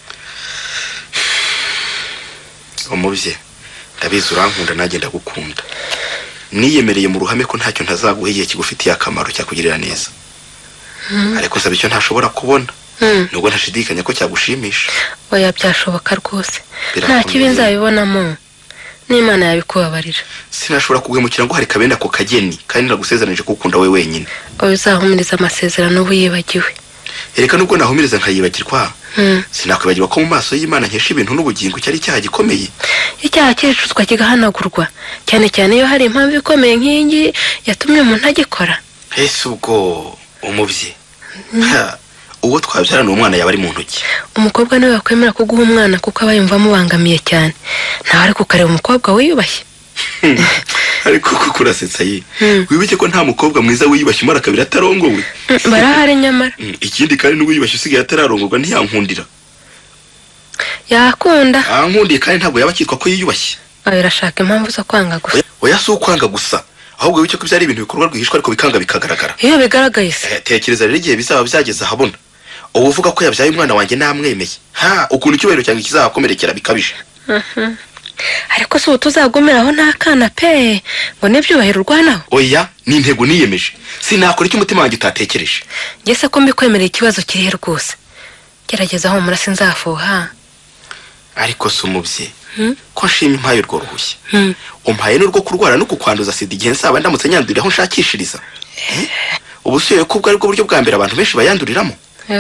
Umubye ndabizi urankunda nanjye ndagukunda. Niyemereye mu ruhame ko ntacyo ntazaguha igihe kigufitiye akamaro cyakugirira neza. Ariko nsaba icyo ntashobora kubona. Nubwo ntashidikanya ko cyagushimisha. Oya byashoboka rwose. Nta kibi nzabibonamo. N'Imana yabikubabarira. Sinashobora kuguhemukira ngo hari kabenda ko kageni kandi ndagusezeranije ko ukunda we wenyine. Oya uzahumiriza amasezerano ubu yibagiwe. Ereka nubwo nahumiriza nkayibagirwa. Sinakwibagirwa ko mu maso y'Imana nkesha ibintu n'ubugingo cyari icyaha gikomeye. Icyaha cyicuzwa kigahanagurwa cyane cyane iyo hari impamvu ikomeye nk'ingi yatumye umuntu agikora. Ese ubwo umubye uwo twabyarana umwana yaba ari mu ntoki. Umukobwa niwe wakwemera kuguha umwana kuko aba yumva mubangamiye cyane. Ntawe ari kukareba umukobwa wiyubashye. Ariko kuko urasetsa ye. Wibuke ko nta mukobwa mwiza wiyubashye umara kabiri atarongowe. Barahari nyamara. Ikindi kandi n'uwiyubashye usigaye atararongorwa ntiyankundira. Yakunda. Ankundiye kandi ntabwo yaba akitwa ko yiyubashye. Arashaka impamvu zo kwanga gusa. Oya si ukwanga gusa. Ahubwo wibuke ko byari ibintu bikorwa rwihishwa ariko bikanga bikagaragara. Iyo bigaragaye se. Tekereza rero igihe bizaba byageze ahabona. Uvuga ko yabyaye umwana wanjye namwemeye. Ukuntu icyubahiro cyanjye kizakomerekera bikabije. Ariko se utuzagomeraho ntakana pe ngo nebyubahiro urwanaho. Oya ni intego niyemeje. Sinakora icyo umutima wanjye utatekereje. Ngese ko mbikwemerera ikibazo kirihe rwose. Gerageza aho murase nzafuha. Ariko se umubye ko nshimye impaye urwo ruhushya. Umpaye n'urwo kurwara no kukwanduza sida igihe nsaba ndamutse nyandurira aho nshakishiriza. Ubusuye ko bwo ari bwo buryo bwa mbere abantu benshi bayanduriramo.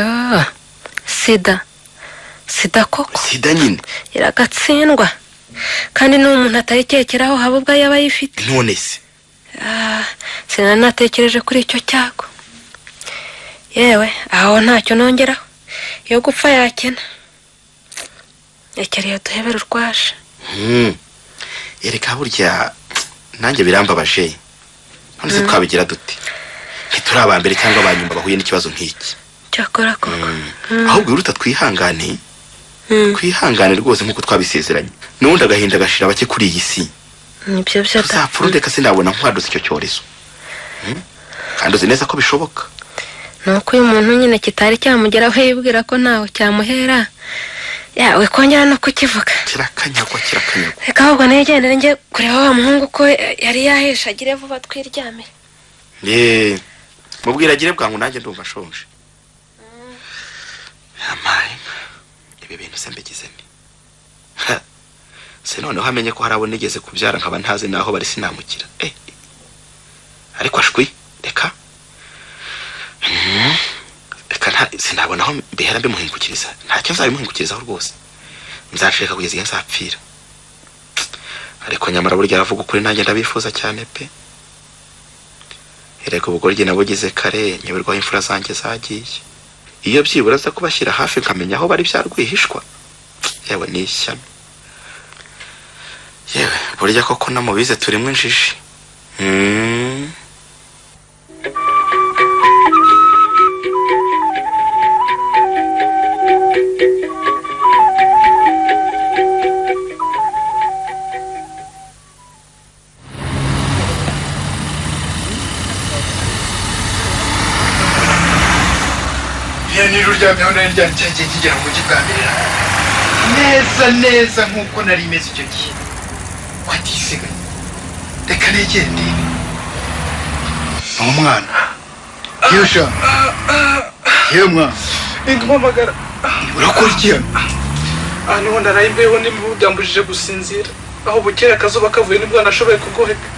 Sida koko. Sida nyine. Iragatsindwa. Kandi n'umuntu atayikekeraho haba ubwo yaba yifite. None se. Sinanatekereje kuri icyo cyago. Yewe aho ntacyo nongeraho. Yo gupfa yakena. Ekeriye duhebera urwasha. Ereka burya nanjye birambabaje. None se twabigira dute? Ntituri abambere cyangwa abanyuma bahuye n'ikibazo nk'iki. Cyakora koko. Ahubwo uruta twihangane. Kwihangane rwose nkuko twabisezeranye. Nubundi agahinda gashira bake kuri iyi si. Nibyo byo Uzapfurundeka sinabona nkwaduze icyo cyorezo. Kandi uzi neza ko bishoboka. Nuko uyu muntu nyine kitari cyamugeraho yibwira ko nawe cyamuhera. Yawe kongera no kukivuga. Kirakanyagwa. Reka ahubwo nigendere njye kureba wa muhungu ko yari yahesha agire vuba twiryame. Mubwira agire bwangu nanjye ndumva shonje. Amaye. Ibi bintu se mbigizeme. Se noneho hamenye ko harabo nigeze kubyara nkaba ntazi naho bari sinamukira. Ariko ashwi reka. Reka sinabona aho mbihera mbimuhingukiriza. Ntacyo nzabimuhingukirizaho rwose. Nzashaka kugeza igihe nzapfira. Ariko nyamara burya aravuga ukuri nanjye ndabifuza cyane pe. Ereko ubugoryi nabugize kare nyoberwa imfura zanjye zagiye. Iyo byibura za kubashyira hafi nkamenya aho bari byarwihishwa. yewe ni ishyano yewe burya koko namubize turimo injiji nijoro ryamyeho nari ryanjye kigera mu kibwambirira neza nk'uko nari imeze icyo gihe watisigaye reka negende ni umwana yewe sha yewe mwana inguhamagara urakora iki hano aha niho ndaraye imbeho n'imibu byambujije gusinzira aho bukera akazuba kavuye nibwo nashoboye kugoheka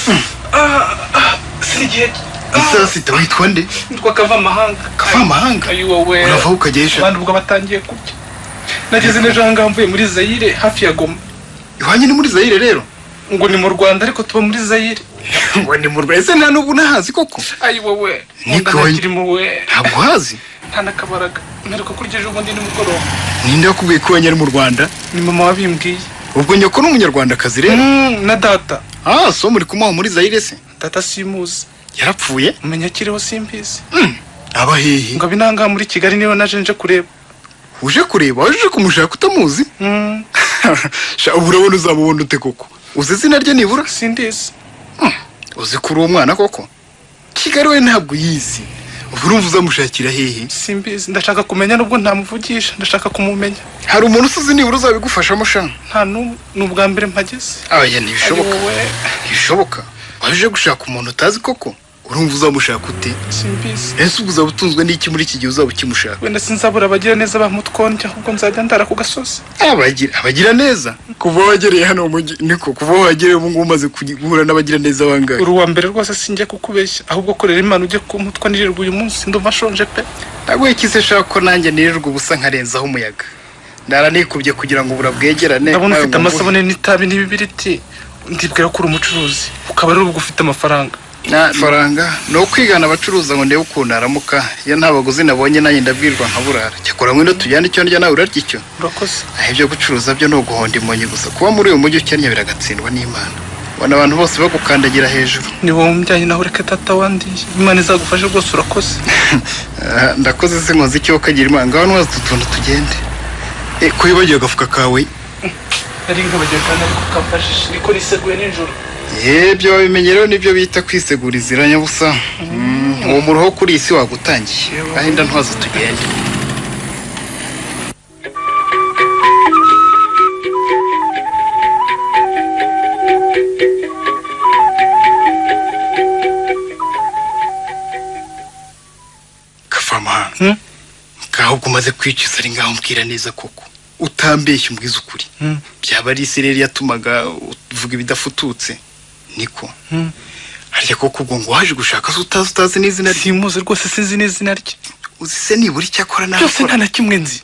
si igihe isa sita witwa nde nitwa Kavamahanga ayi wowe urava ukagesha abantu ubwo batangiye kurya nageze n'ejo ahangaha mvuye muri Zaire hafi ya Goma iwanyu ni muri Zaire rero ngo ni mu Rwanda ariko tuba muri Zaire ngo ni mu Rwanda ese nta n'ubu nahazi koko ayi wowe ntabwo hazi nta nakabaraga mperuka kurya ejo bundi nimugoroba ninde wakubwiye ko wanyari mu Rwanda ni mama wabimbwiye ubwo nyoko n'umunyarwandakazi rero na data so muri kumuha muri Zaire se data simuzi yarapfuye umenya kiriho simbizi aba hehe ngo binanga muri Kigali niyo naje kureba uje kureba uje kumushaka utamuzi sha urabona uzamubona ute koko uzi izina rye nibura sindizi uzi kuri uwo mwana koko Kigali we ntabwo yizi urumva uzamushakira hehe simbizi ndashaka kumenya nubwo ntamuvugisha ndashaka kumumenya hari umuntu usuzi nibura uzabigufashamo sha nta n'ubwa mbere mpageze aya ntibishoboka waje gushaka umuntu utazi koko urumva uzamushaka ute simbizi ese uzaba utunzwe n'iki muri iki gihe uzaba ukimushaka wenda sinzabura abagira neza bamutwonja ahubwo nzajya ndara ku gasozi abagira neza kuva wagereye hano mu mujyi niko kuva wagereye ubu ngubu umaze guhura n'abagira neza bangahe uri uwa mbere rwose sinjye kukubeshya ahubwo korera Imana ujye kumutwa nirirwa uyu munsi ndumva nshonje pe ntabwo ikise shaka ko nanjye nirirwa ubusa nkarenzaho umuyaga ndara nikubye kugira ngo burabwegerane ndabona ufite amasabune n'itabi n'ibibiriti ndibwira ko uri umucuruzi ukaba ari ubwo ufite amafaranga faranga no kwigana abacuruza ngo ndebe ukuntu aramuka iyo nta baguzi nabonye nanjye ndabwirwa nkaburara cyakora ngwino tujyane icyo ndya nawe urarya icyo urakoze ibyo gucuruza byo no guhonda imonyi gusa kuba muri uyu mujyi ukennye biragatsindwa n'Imana ubona abantu bose bagukandagira hejuru ni wowe umbyanye nawe reka tata wandiye Imana izagufashe rwose urakoze ndakoze se nkoze icyo kagira Imana ngaho nwaza utuntu tugende ko yibagiwe agafuka kawe ari nkabagiye kandi ariko kamfashije niko niseguye nijoro ibyo wabimenyereho nibyo bita kwisegura izira nyabusa uwo muruho kuri isi wagutangiye ahinda ntwaza tugende Kavamahanga ahubwo umaze kwicuza ari ngaho mbwira neza koko utambeshye umbwiza ukuri byaba ari isi rero yatumaga uvuga ibidafututse niko harya koko ubwo ngo waje gushaka se utazi n'izina rye simuzi rwose sinzi n'izina rye uzi se nibura icyo akora nawe byose nta na kimwe nzi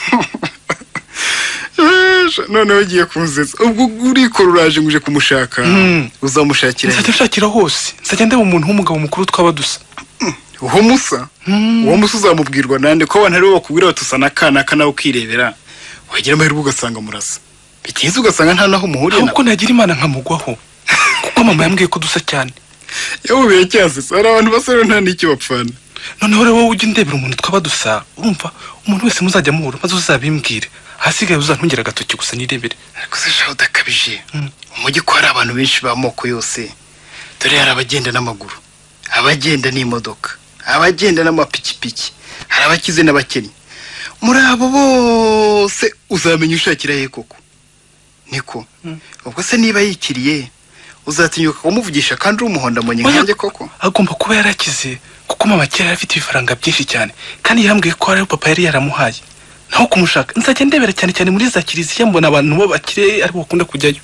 noneho ugiye kunsetsa ubwo urikora uraje ngo uje kumushaka uzamushakira nzajya nshakira hose nzajya ndeba umuntu w'umugabo mukuru twaba dusa uwo musa uzamubwirwa nande ko abantu aribo bakubwira bati usa n'akanaka nawe ukirebera wagira amahirwe ugasanga murasa bitinze ugasanga nta naho muhuriye ahubwo nagira Imana nkamugwaho kuko mama yambwiye ko dusa cyane yawubeye cyasesa hari abantu basore nta n'icyo bapfana noneho rero wowe ujya ndebera umuntu twaba dusa urumva umuntu wese muzajya muhura maze uzabimbwire ahasigaye uzantungera agatoki gusa nirebere ariko se shaho udakabije umujyi ko hari abantu benshi b'amoko yose dore hari abagenda n'amaguru abagenda n'imodoka abagenda n'amapikipiki hari abakize n'abakennye muri abo bose uzamenya ushakira he koko niko ubwo se niba yikiriye uzatinyuka kumuvugisha kandi uri umuhondamonyi nkanjye koko agomba kuba yarakize kuko mama kera yari afite ibifaranga byinshi cyane kandi yambwiye ko ari papa yari yaramuhaye naho kumushaka nzajya ndebera cyane cyane muri za kiliziya mbona abantu bo bakire ari bakunda kujyayo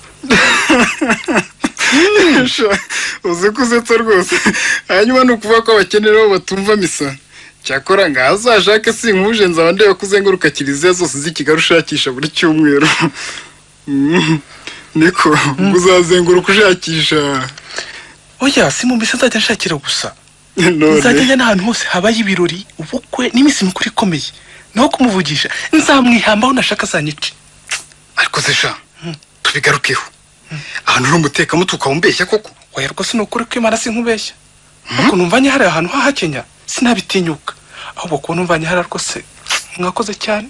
uzi ko usetsa rwose hanyuma ni ukuvuga ko abakenera bo batumva misa cyakora ngaho uzashake sinkuje nzaba ndeba ko uzenguruka kiliziya zose z'i Kigali ushakisha buri cyumweru niko uzazenguruka ushakisha oya si mu misa nzajya nshakira gusa nzajya njya n'ahantu hose habaye ibirori ubukwe n'iminsi mikuru ikomeye naho kumuvugisha nzamwihambaho nashaka azanyice ariko se sha tubigarukeho ahantu uri umutekamo tukawumbeshya koko oya rwose ni ukuri ko Imana sinkubeshya kuko numvanye hari ahantu hahakenya sinabitinyuka ahubwo kuba numvanye hari rwose mwakoze cyane.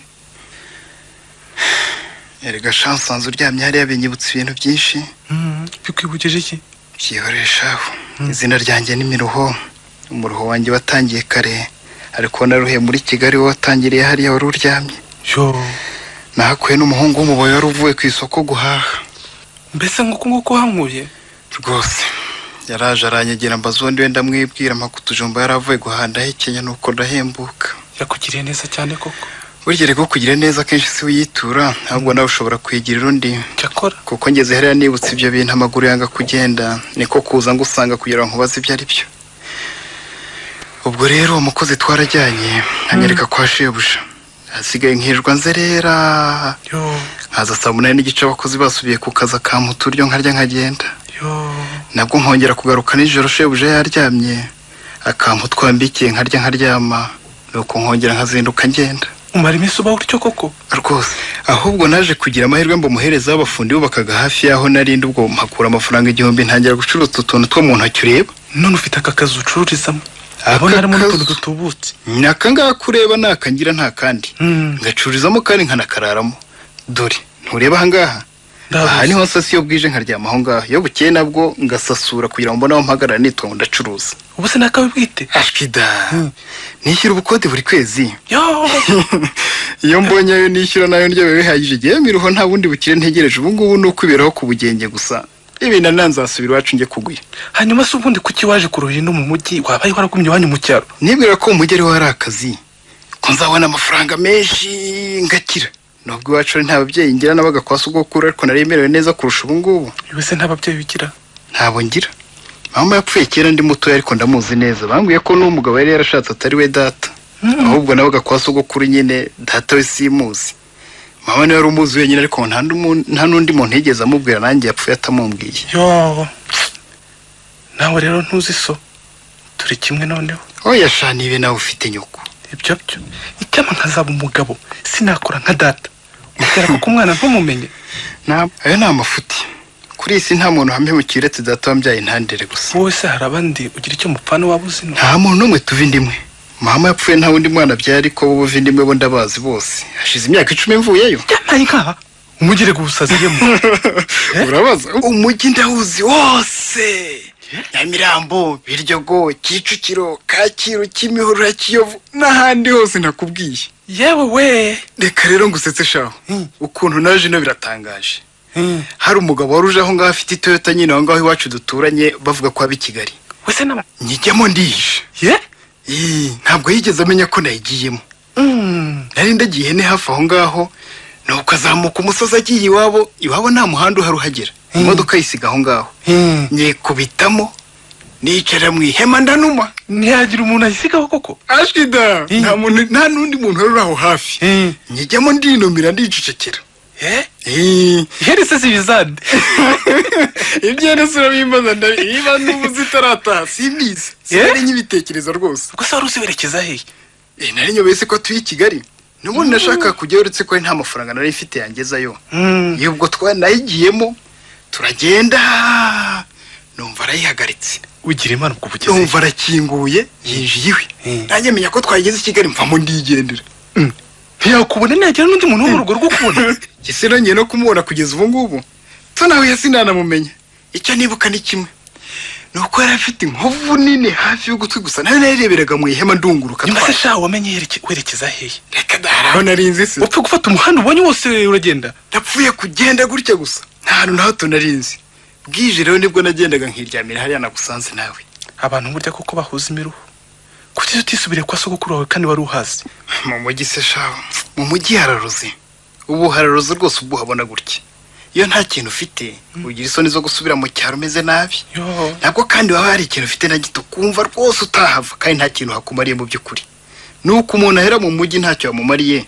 Erega shansanze uryamye hariya binyibutsa ibintu byinshi. Bikwibukije iki? Byihoreshaho. Izina ryanjye ni Miruho. Umuruho wanjye watangiye kare ariko naruhe muri Kigali watangiriye hariya wari uryamye. Yo. Nahakuye n'umuhungu w'umuboyi wari uvuye ku isoko guhaha. Mbese nguko hankuye? Rwose. Yaraje aranyegera mbaza undi wenda mwibwira makutujumba yaravuye guhanda hekenya nuko ndahembuka. Yakugiriye neza cyane koko. Burya rego kugira neza kenshi si wiyitura ahubwo nawe ushobora kwigirira undi. Cyakora kuko ngeze hariya nibutse ibyo bintu amaguru yanga kugenda niko kuza ngusanga kugira ngo nkubaze ibyo ari byo. Ubwo rero umukozi twarajyanye anyereka kwa shebuja. Hasigaye nkirwa nzerera. Yo. Nkaza saa 8 n'igice abakozi basubiye ku kaza ka muturyo nkarya nkagenda. Yo. Nabwo nkongera kugaruka nijoro shebuja yaryamye. Akamputwambikiye nkarya nkaryama. Nuko nkongera nkazinduka ngenda. Umara iminsi uba utyo koko? Rwose ahubwo naje kugira amahirwe mbo muhereza abafundi bo bakaga hafi yaho narindi ubwo mpakura amafaranga 1000 ntangira gucuruza utuntu two mu ntoki ureba. None ufite akakazi ucururizamo? Abona harimo n'utuntu dutubutse. Nakanga kureba nakangira nta kandi. Ngacururizamo kandi nkanakararamo. Dore ntureba hangaha. Aha niho sasiyo bwije nkaryama aho ngaho. Yo bukeye nabwo ngasasura kugira ngo mbone aho mpagarara nitwa ndacuruza. Ubu se nakabibwite? Ashkida. Nishyura ubukode buri kwezi. Yo. Iyo mbonye ayo nishyura nayo ndyo bihagije giye Miruho nta bundi bukire ntegereje ubu ngubu no kwiberaho ku bugenge gusa. Ibintu nanzasubira wacu nge kuguye. Hanyuma se ubundi kuki waje kuruhino mu mujyi wabaye waragumye wanyu mu cyaro? Nibwira ko umujyi ari warakazi. Ko nzabona amafaranga menshi ngakira. Nubwo wacu nta babyeyi ngira nabaga kwa sogokuru ariko naremerewe neza kurusha ubu ngubu. Ibese nta babyeyi bigira? Ntabo ngira. Mama yapfuye kera ndi muto ariko ndamuzi neza. Bambwiye ko n'umugabo yari yarashatse atari we data. Ahubwo nabaga kwa sogokuru nyine data we simuzi. Mama niwe rumuzi wenyine ariko nta nundi muntu yigeze amubwira nanjye yapfuye atamumbwiye. Yo. Nawe rero ntuzi so. Turi kimwe noneho. Oya shani ibe nawe ufite nyoko. Ibyo byo. Icyama ntazaba umugabo sinakora nka data. Mutera kuko umwana ntumumenye. Ayo ni amafuti. Kuri isi nta muntu hamwe mu kiretse data wambyaye intandere gusa. Wowe se harabandi ugira icyo mupfana wabuze no? Nta muntu umwe tuvindimwe. Mama yapfuye nta wundi mwana byari ko bo buvindimwe bo ndabazi bose. Hashize imyaka 10 mvuyeyo. Yamaye nka umugire gusaziyemo. Urabaza umujyi ndawuzi wose. Nyamirambo, Biryogo, Kicukiro, Kacyiru, Kimihurura, Kiyovu n'ahandi hose nakubwiye. Yewe we, reka rero ngusetse shaho. Ukuntu naje no biratangaje. Hari umugabo waruje aho ngaho afite Toyota nyine aho ngaho iwacu duturanye bavuga ko abi Kigali. Wese nama nyijyamo ndije. Ntabwo yigeze amenya ko nayigiyemo. Nari ndagiye ne hafi aho ngaho nuko azamuka umusozi agiye iwabo nta muhanda uharuhagera. Imodoka yisiga aho ngaho. Nyikubitamo nicara mu ihema ndanuma. Ntiyagira umuntu ayisigaho koko? Ashkida nta nundi muntu uri aho hafi. Nyijyamo ndinumira ndicecekera. Herese zibizande. Ibyo nasura bimbaza ndabiba n'ubuzi tarata simbizi. Sari nyibitekerezo rwose. Gusa warusiberekeza he? Nari nyobese ko tuyi Kigali. Nubundi nashaka kujya uretse ko nta mafaranga nari mfite yangezayo. Yubwo twanayigiyemo turagenda numva arayihagaritse. Ugira imana ubwo bugeze. Numva arakinguye yinjiye iwe. Nanjye menya ko twageze i Kigali mvamo ndigendera. Yakubona nagira n'undi muntu wo mu rugo rwo kubona. Gisera nyene no kumubona kugeza ubu ngubu. To nawe yasinana mumenya. Icyo nibuka ni kimwe. Nuko yari afite inkovu nini hafi y'ugutwi gusa nayo nayireberaga mu ihema ndunguruka. Nyuma se sha wamenye werekeza hehe? Reka daraho narinzi se. Upfe gufata umuhanda ubonye wose uragenda. Napfuye kugenda gutya gusa. Nta hantu na hato narinzi. Bwije rero nibwo nagendaga nkiryamira hariya nagusanze nawe. Abantu burya kuko bahuza imiruho. Kuki utisubire kwa sogokuru wawe kandi wari uhazi? Mu mujyi se shaho. Mu mujyi hararuze. Ubu hararuze rwose ubwo habona gutya. Iyo nta kintu ufite ugira isoni zo gusubira mu cyaro meze nabi. Ntabwo kandi waba hari ikintu ufite na gito kumva rwose utahava kandi nta kintu hakumariye mu by'ukuri. Nuko umuntu ahera mu mujyi ntacyo yamumariye.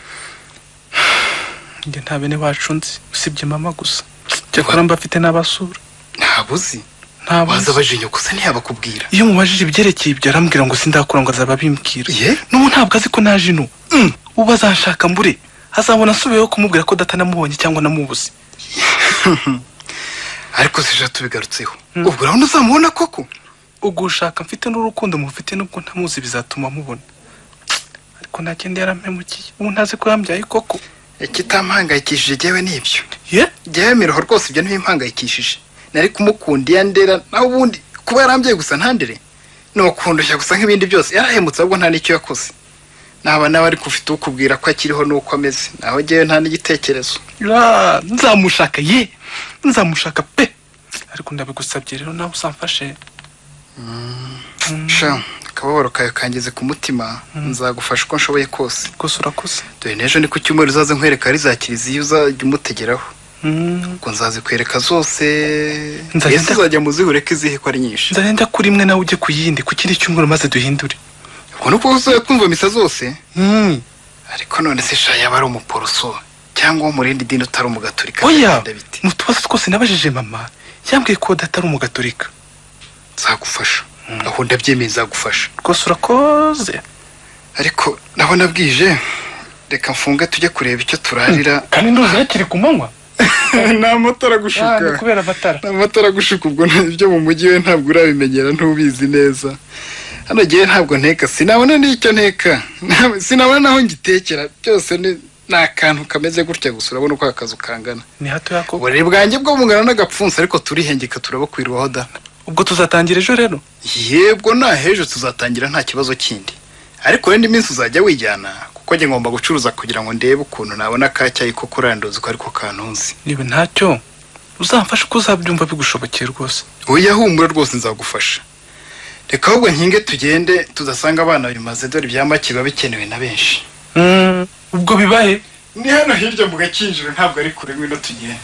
Nge nta bene wacu nzi usibye mama gusa. Cyakora mba afite n'abasura. Ntabuzi. Baza baje nyoko se ntiyabakubwira. Iyo mubajije ibyerekeye ibyo arambwira ngo sindakura ngo azaba bimbwira. N'ubu ntabwo azi ko naje ino. Ubu azanshaka mbure azabona asubiyeho kumubwira ko datanamubonye cyangwa namubuze. ariko sija tubigarutseho ubwo urabona uzamubona koko ugushaka mfite n'urukundo mufite nubwo ntamuzi bizatuma mubona ariko ntakindi yarampemukiye ubu ntazi ko yambyaye koko. Ikitampangayikishije jewe nibyo ye jewe miroho rwose ibyo ntibimpangayikishije nari kumukunda yandera naho ubundi kuba yarambyaye gusa ntandere no kundushya gusa nk'ibindi byose yarahemutse ahubwo nta n'icyo yakoze naba nawe ari kufite ukubwira ko akiriho nuko ameze naho jewe nta n'igitekerezo. Nzamushaka ye nzamushaka pe ariko ndabigusabye rero nawe usamfashe. Sha kababaro kayo kangeze ku mutima nzagufasha uko nshoboye kose. Kose urakoze. Dore nejo ni ku cyumweru uzaze nkwereka ari za kiliziya uzajya umutegeraho. Ubwo nzazikwereka zose. Yesu uzajya muzihureka izihe ko ari nyinshi. Nzagenda kuri imwe nawe ujye kuyindi ku kindi cyumweru maze duhindure. Ubwo nuko uzoye kumva misa zose. Ariko none se sha yaba ari umuporoso cyangwa umurindi dini utari umugatolika. Oya mutubazo twose nabajije mama yambwiye ko datari umugatolika. Nzagufasha aho ndabyemeza gufasha rwose urakoze. Ariko nabona bwije reka mfunge tujye kureba icyo turarira. Kandi ndoze yakiri ku manywa. Nta matara gushuka. Kubera amatara. Nta matara gushuka ubwo ibyo mu mujyi we ntabwo urabimenyera ntubizi neza. Hano giye ntabwo nteka sinabona n'icyo nteka. Sinabona naho ngitekera byose ni nakantu kameze gutya gusa urabona uko akazu kangana. Ni hato yako. Buri bwanjye bwo mungana n'agapfunsi ariko turihengeka turabakwirwaho da. Ubwo tuzatangira ejo rero. Yebwo na hejo tuzatangira nta kibazo kindi. Ariko wenda iminsi uzajya wijyana kuko nge ngomba gucuruza kugira ngo ndebe ukuntu nabona kacyayi ko kurandoza ko ariko kantunzi. Nibe ntacyo uzamfasha uko uzabyumva bigushobokeye rwose. Oya humura rwose nzagufasha. Reka ahubwo nkinge tugende tudasanga abana bimaze dore ibyamaki biba bikenewe na benshi. Ubwo bibahe ni hano hirya mu gakinjiro ntabwo ari kure ngwino tugende.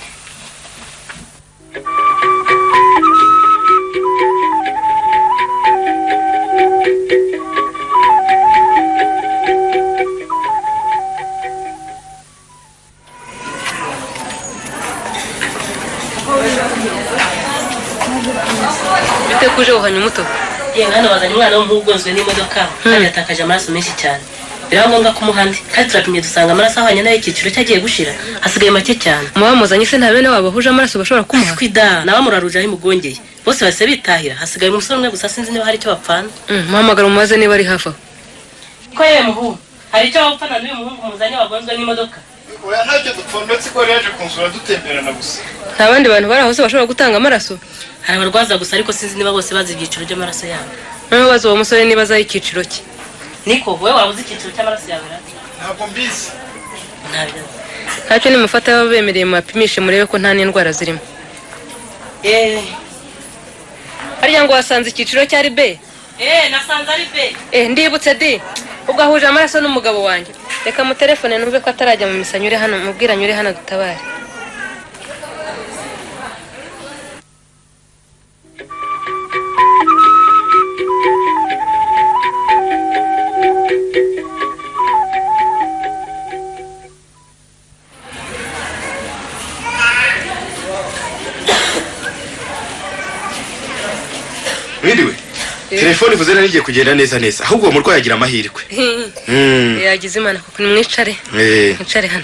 Bite kuje uhanya umuto? Yewe hano bazanye umwana w'umugonzwe n'imodoka kandi yatakaje amaraso menshi cyane. Birangombwa kumuhandi kandi turapimye dusanga amaraso ahwanye nayo ikiciro cyagiye gushira hasigaye make cyane. Mubamuzanye se nta bene wabo bahuje amaraso bashobora kumuha? Kwida nawe muraruje aho imugongeye. Bose base bitahira hasigaye umusore umwe gusa sinzi niba hari icyo bapfana. Muhamagara umumaze niba ari hafi aho. Ko yewe muhu hari icyo bapfana n'uyu muhungu muzanye wagonzwe n'imodoka. Oya ntacyo dupfondetse ko yaje kunsura dutemberana gusa. Nta bandi bantu bari aho se bashobora gutanga amaraso? Hari abarwaza gusa ariko sinzi niba bose bazi ibyiciro by'amaraso yabo. Noneho baza uwo musore niba azaho ikiciro cye. Niko wowe wabuze ikiciro cy'amaraso yawe ra? Ntabwo mbizi. Ntabyo. Ntacyo nimufata babemereye mubapimishe murebe ko nta n'indwara zirimo. Harya ngo wasanze ikiciro cyari B? Nasanze ari B. Ndibutse D. Ubwo ahuje amaraso n'umugabo wanjye. Reka mu telefone numve ko atarajya mu misanyure hano mubwiranyure hano dutabare. Mwiriwe. Telefone ivuze narigiye kugenda neza neza. Ahubwo uwo murwayi agira amahirwe. Yagize imana kuko nimwicare. Mwicare hano.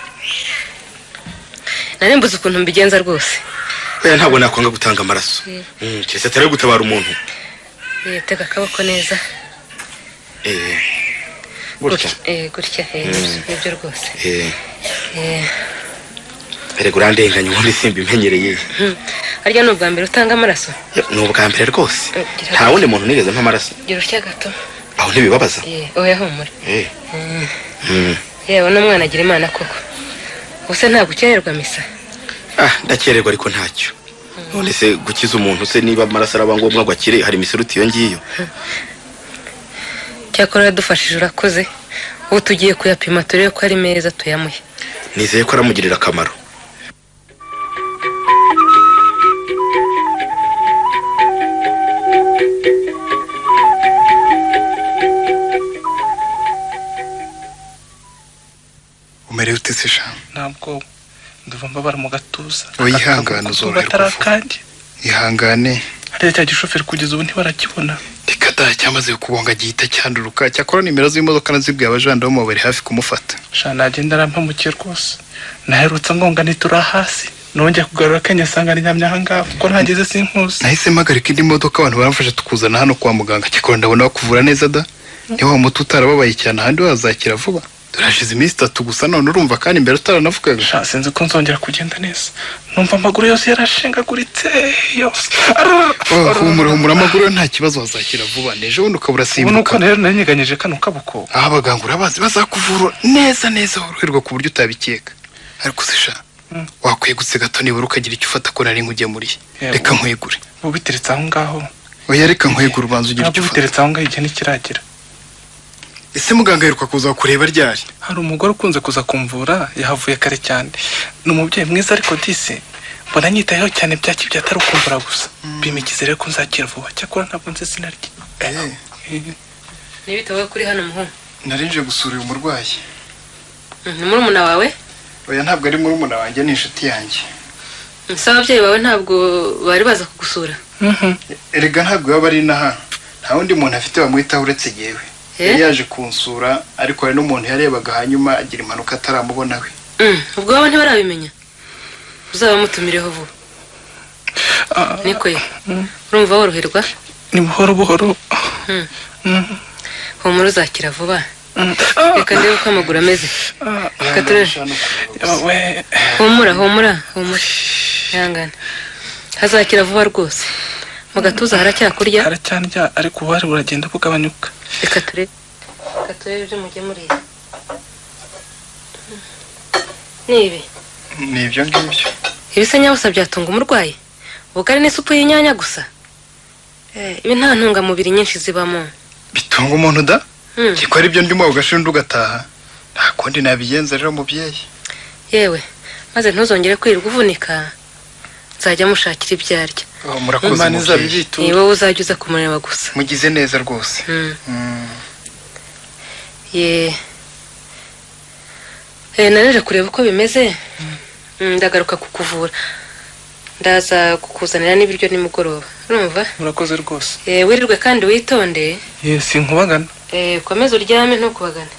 Nari mbuze ukuntu mbigenza rwose. Oya ntabwo nakwanga gutanga amaraso. Cyese atari gutabara umuntu. Tega akaboko neza. Gutya. Gutya. Nibyo rwose. Ere gurandenganya ubundi simba impenyereye. Harya no bwa mbere utanga amaraso? No bwa mbere rwose. Nta wundi muntu nigeze mpa amaraso. Gira utya gato. Aho ntibibabaza. Oya humura. Yewe n'umwana agira imana koko. Use nta gukererwa misa. Ndakererwa ariko ntacyo. None se gukiza umuntu se niba amaraso araba ngombwa gwakire hari miseruti yo ngiyo. Cyakora dufashije urakoze. Ubu tugiye kuyapima turebe ko ari meza tuyamuhe. Nizeye ko aramugirira akamaro. Umerewe ute se sha? Ntabwo ndumva bari mu gatuza. Uyihangana uzoroherwa. Batarakanje. Ihangane. Hari cya gishoferi kugeza ubu ntibarakibona. reka da cyamaze kubonga gihita cyanduruka cyakora nimero z'imodoka nazibwiye abajandarume bari hafi kumufata sha nagenda arampamukiye rwose naherutse ngonga nitura hasi nongeye kugarura Kenya sanga ni nyamyahanga kuko ntageze sinkuzi nahise mpagarika indi modoka abantu baramfasha tukuzana hano kwa muganga cyakora ndabona bakuvura neza da niho umuti utarababaye cyane ahandi wazakira vuba turashize iminsi 3 gusa none urumva kandi imbere utaranavugaga sha sinzi ko nzongera kugenda neza numva amaguru yose yarashengaguritse yose humura amaguru nta kibazo wazakira vuba neje wundi ukabura simbuka nuko rero nanyeganyije kano kaboko abaganga urabazi bazakuvura neza uruherwa ku buryo utabikeka ariko sisha wakwegutse gato nibura ukagira icyo ufata ko nari nkujye muri reka nkwegure ubiteretse aho ngaho oya reka nkwegure ubanza ugira icyo ufata ubiteretse aho ngaho igihe nikiragira ese muganga yiruka kuza kureba ryari hari umugore ukunze kuza kumvura yahavuye kare cyane ni umubyeyi mwiza ariko disi mbona nyitayeho cyane byakibye atari ukumvura gusa bimigize rero ko nzakira vuba cyakora ntabwo nzi izina rye nibitawe kuri hano muhungu narinje gusura uyu murwayi ni murumuna wawe oya ntabwo ari murumuna wanjye ni inshuti yanjye ese ababyeyi bawe ntabwo bari baza kugusura erega ntabwo baba ari inaha nta wundi muntu afite bamwitaho uretse yewe yaje kunsura ariko hari n'umuntu yarebaga hanyuma agira impanuka ataramubona we ubwo baba ntibarabimenya uzaba mutumireho vuba niko ye urumva woroherwa ni buhoro humura uzakira vuba reka ndebe uko amaguru ameze reka turebe humura ihangane hazakira vuba rwose mu gatuza haracyakurya haracyandya ariko ububari buragenda bugabanyuka reka turebe ibyo mugemuriye nibi ni ibyo ngibyo ibisa nyabusa byatunga umurwayi ubugari n'isupu y'inyanya gusa ibi nta ntungamubiri nyinshi zibamo bitunga umuntu da kikora ibyo ndimo ugashinda ugataha nta kundi nabigenza rero mubyeyi yewe maze ntuzongere kwirirwa uvunika nzajya mushakira ibyo arya murakoze mubyeyi ni wowe uzajya uza kumureba gusa mugize neza rwose nareje kureba uko bimeze ndagaruka kukuvura ndaza kukuzanira n'ibiryo nimugoroba urumva murakoze rwose wirirwe kandi witonde sinkubagana ukomeze uryame ntukubagane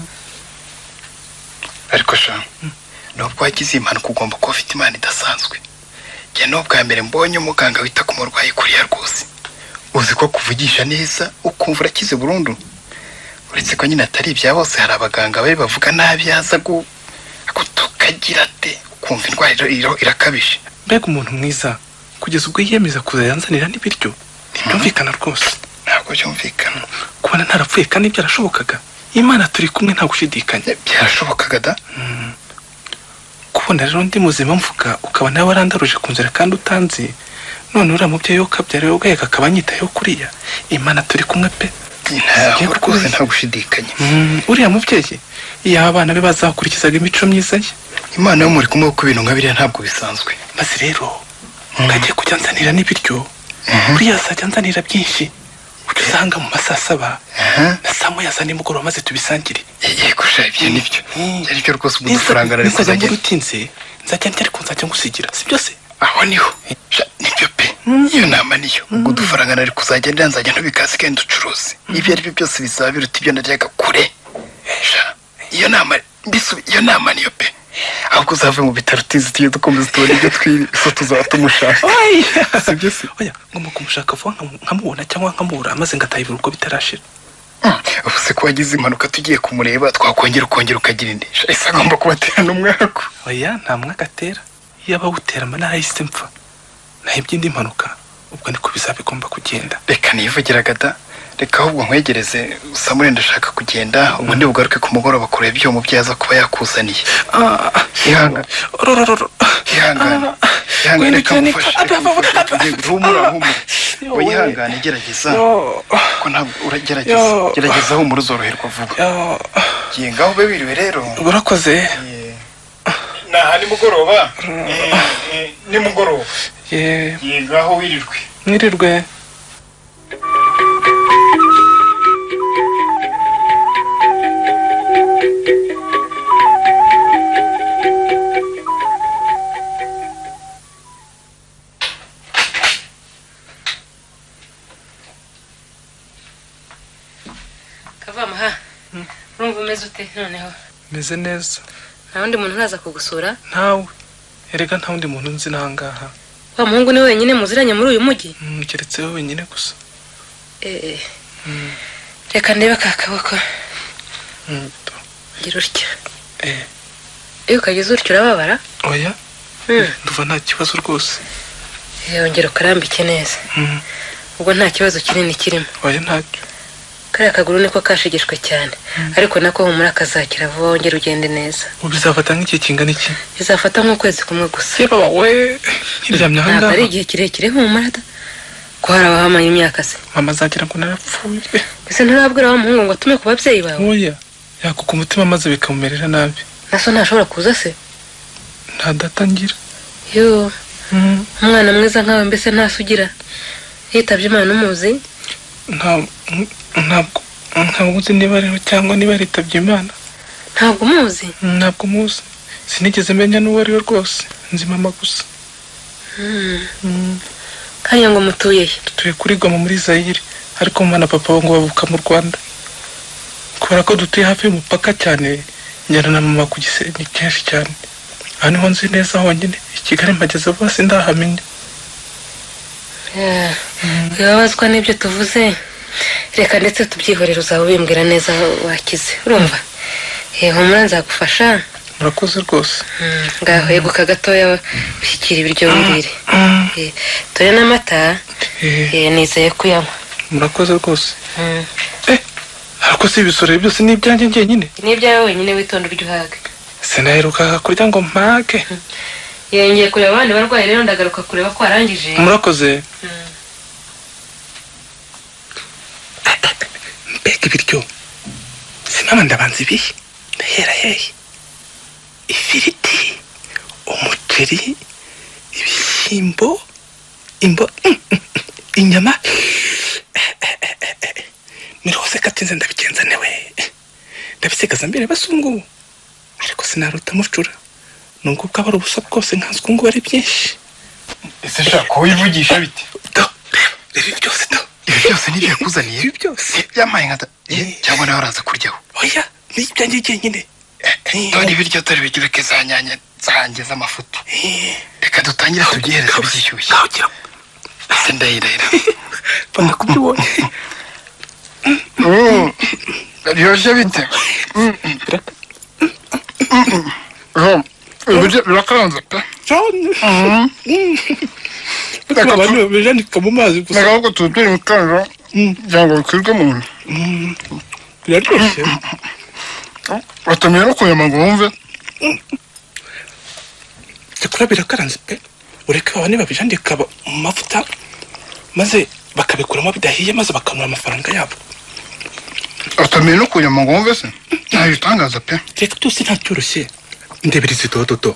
ariko sha nubwo wagize impanuka ugomba kuba ufite imana idasanzwe njye n'ubwa mbere mbonye umuganga wita ku murwayi kuriya rwose uzi ko kuvugisha neza ukumva urakize burundu uretse ko nyine atari ibya bose hari abaganga bari bavuga nabi yaza tukagira ate ukumva indwara irakabije mbega umuntu mwiza kugeza ubwo yiyemeza kuza yanzanira n'ibiryo ntibyumvikana rwose ntabwo byumvikana kubona ntarapfuye kandi byarashobokaga imana turi kumwe nta gushidikanya byarashobokaga da kubona rero ndi muzima mvuga ukaba nawe warandaruje ku nzira kandi utanzi none uriya mubyeyi wo kabyara wowe akaba anyitayeho kuriya imana turi kumwe pe ntabwo rwose nta gushidikanya uriya mubyeyi iyo abana be bazakurikizaga imico myiza ye imana yo muri kumwe kuko ibintu nka biriya ntabwo bisanzwe maze rero ngagiye kujya nzanira n'ibiryo buriya azajya nzanira byinshi ujya usanga mu masaa 7 na saa 1 za nimugoroba maze tubisangire yego sha ibyo nibyo ari byo rwose ubu dufaranga rero kuzajya urutinze nzajya ndya ariko nzajya ngusigira si byose aho niho nibyo pe iyo nama niyo ubwo dufaranga nari kuzagenda nzajya ntubikaze kandi ducuruze ibyo ari byo byose bizaba biruta ibyo naryaga kure iyo nama niyo pe ahubwo uzave mu bitaro utiziye dukomeza tubona ibyo twiriso tuzaba tumushaka sibyo se oya ngomba kumushaka vuba nkamubona cyangwa nkamubura maze ngatayibura uko bitarashira ubu se ko wagize impanuka tugiye kumureba twakongera ukagira indi ese agomba kubatera n'umwaka oya nta mwaka atera iyo abawutera mba narahise mpfa naho iby'indi mpanuka ubwo niko bizaba bigomba kugenda reka nivugiraga da reka ahubwo nkwegereze Samure ndashaka kugenda ubu ndi bugaruke ku mugoroba kureba ibyo umubyeyi aza kuba yakuzaniye ihangane reka mufashe humura wihangane gerageza ko ntabwo uragerageza humura uzoroherwa vuba giye ngaho ube wiriwe rero urakoze naha nimugoroba giye ngaho mwirirwe umeze ute noneho? meze neza. Nta wundi muntu uraza kugusura? Ntawe. Erega nta wundi muntu nzi nangaha. Wa muhungu ni wenyine muziranye muri uyu mujyi? Keretse we wenyine gusa. Reka ndebe kakaboko. Gira utya. Iyo ukageze utyo urababara? Oya. Nduva nta kibazo rwose. Yongera ukarambike neza. Ubwo nta kibazo kinini kirimo. Oya ntacyo. Kariya kaguru niko kashigishwe cyane, ariko nako humura kazakira vuba wongera ugende neza. Bizafata nk'igihe kingana iki? Bizafata nk'ukwezi kumwe gusa. Yeba we, hiryamye ahangaha. Ntabwo ari igihe kirekire humura da. Ko hari abahamanye imyaka se. Mama azagira ngo narapfuye. Ese nturabwira wa muhungu ngo atume ku babyeyi bawe? Oya, yakuka umutima maze bikamumerera nabi. Naso ntashobora kuza se? Nta data ngira. Yo, umwana mwiza nkawe mbese ntasugira. Yitabye Imana umuzi? Ntabwo uzi niba rero cyangwa niba yitabye Imana. Ntabwo umuzi? Ntabwo muzi. Sinigeze menya n'uwo ari we rwose. Nzi mama gusa. Kanya ngo mutuye he? Dutuye kuri Goma muri Zaire, ariko mama na papa ngo bavuka mu Rwanda. Kubera ko dutuye hafi y'umupaka cyane, njyana na mama ku Gisenyi kenshi cyane. Aha niho nzi neza honyine. I Kigali mpageze bose ndahamenya. Bibabazwa n'ibyo tuvuze. Reka ndetse tubyihorera uzaba ubimbwira neza wakize. Urumva? Humura nzagufasha. Murakoze rwose. Ngaho yeguka gatoya ushyikira ibiryo wirire. Tore n'amata. Nizeye kuyanywa. Murakoze rwose. Ariko si ibisore byose ni ibyanjye njyenyine? Ni ibyawe wenyine, witonda uryo uhaga. Sinaheruka kurya ngo mpake. Ngiye kureba abandi barwayi rero ndagaruka kureba ko warangije. Murakoze. Mbega ibiryo. Sinama ndabanza ibihe. Ndahera hehe. Ifiriti, umuceri, ibishyimbo, inyama. Mirose katinze ndabigenza newe. Ndabisigaza mbere basungu. Ariko sinaruta mucura. Nubwo bwaba ubusa bwose nkazwe ngo ari byinshi. Ese shaka wivugisha bite? Ibi byose do. Ibi byose ni byakuzaniye? Ibi byose. Yamaye nkata. Cyangwa nawe araza kuryaho. Oya, ni ibyanjye njyenyine. Dore ibiryo dore bigireke za nyanya zanjye z'amafuti. Reka dutangire tubyihereze bishyushye. Ese ndahirahira. Bana kubyibonye. Biryoshye bite? Birakaranze pe. Reka abantu bijandika mu mazi gusa. Reka ahubwo turi mu kanwa kugira ngo bikwirwe mu nda. Biraryoshye. Batamenya no kunyama ngo wumve. Cyakora birakaranze pe. Ureka abane babijandika mu mavuta maze bakabikuramo bidahiye maze bakanura amafaranga yabo. Batamenya no kunyama ngo wumve se. Nta bitangaza pe. Reka tusi nta cyoroshye. Ndebirizi dododo.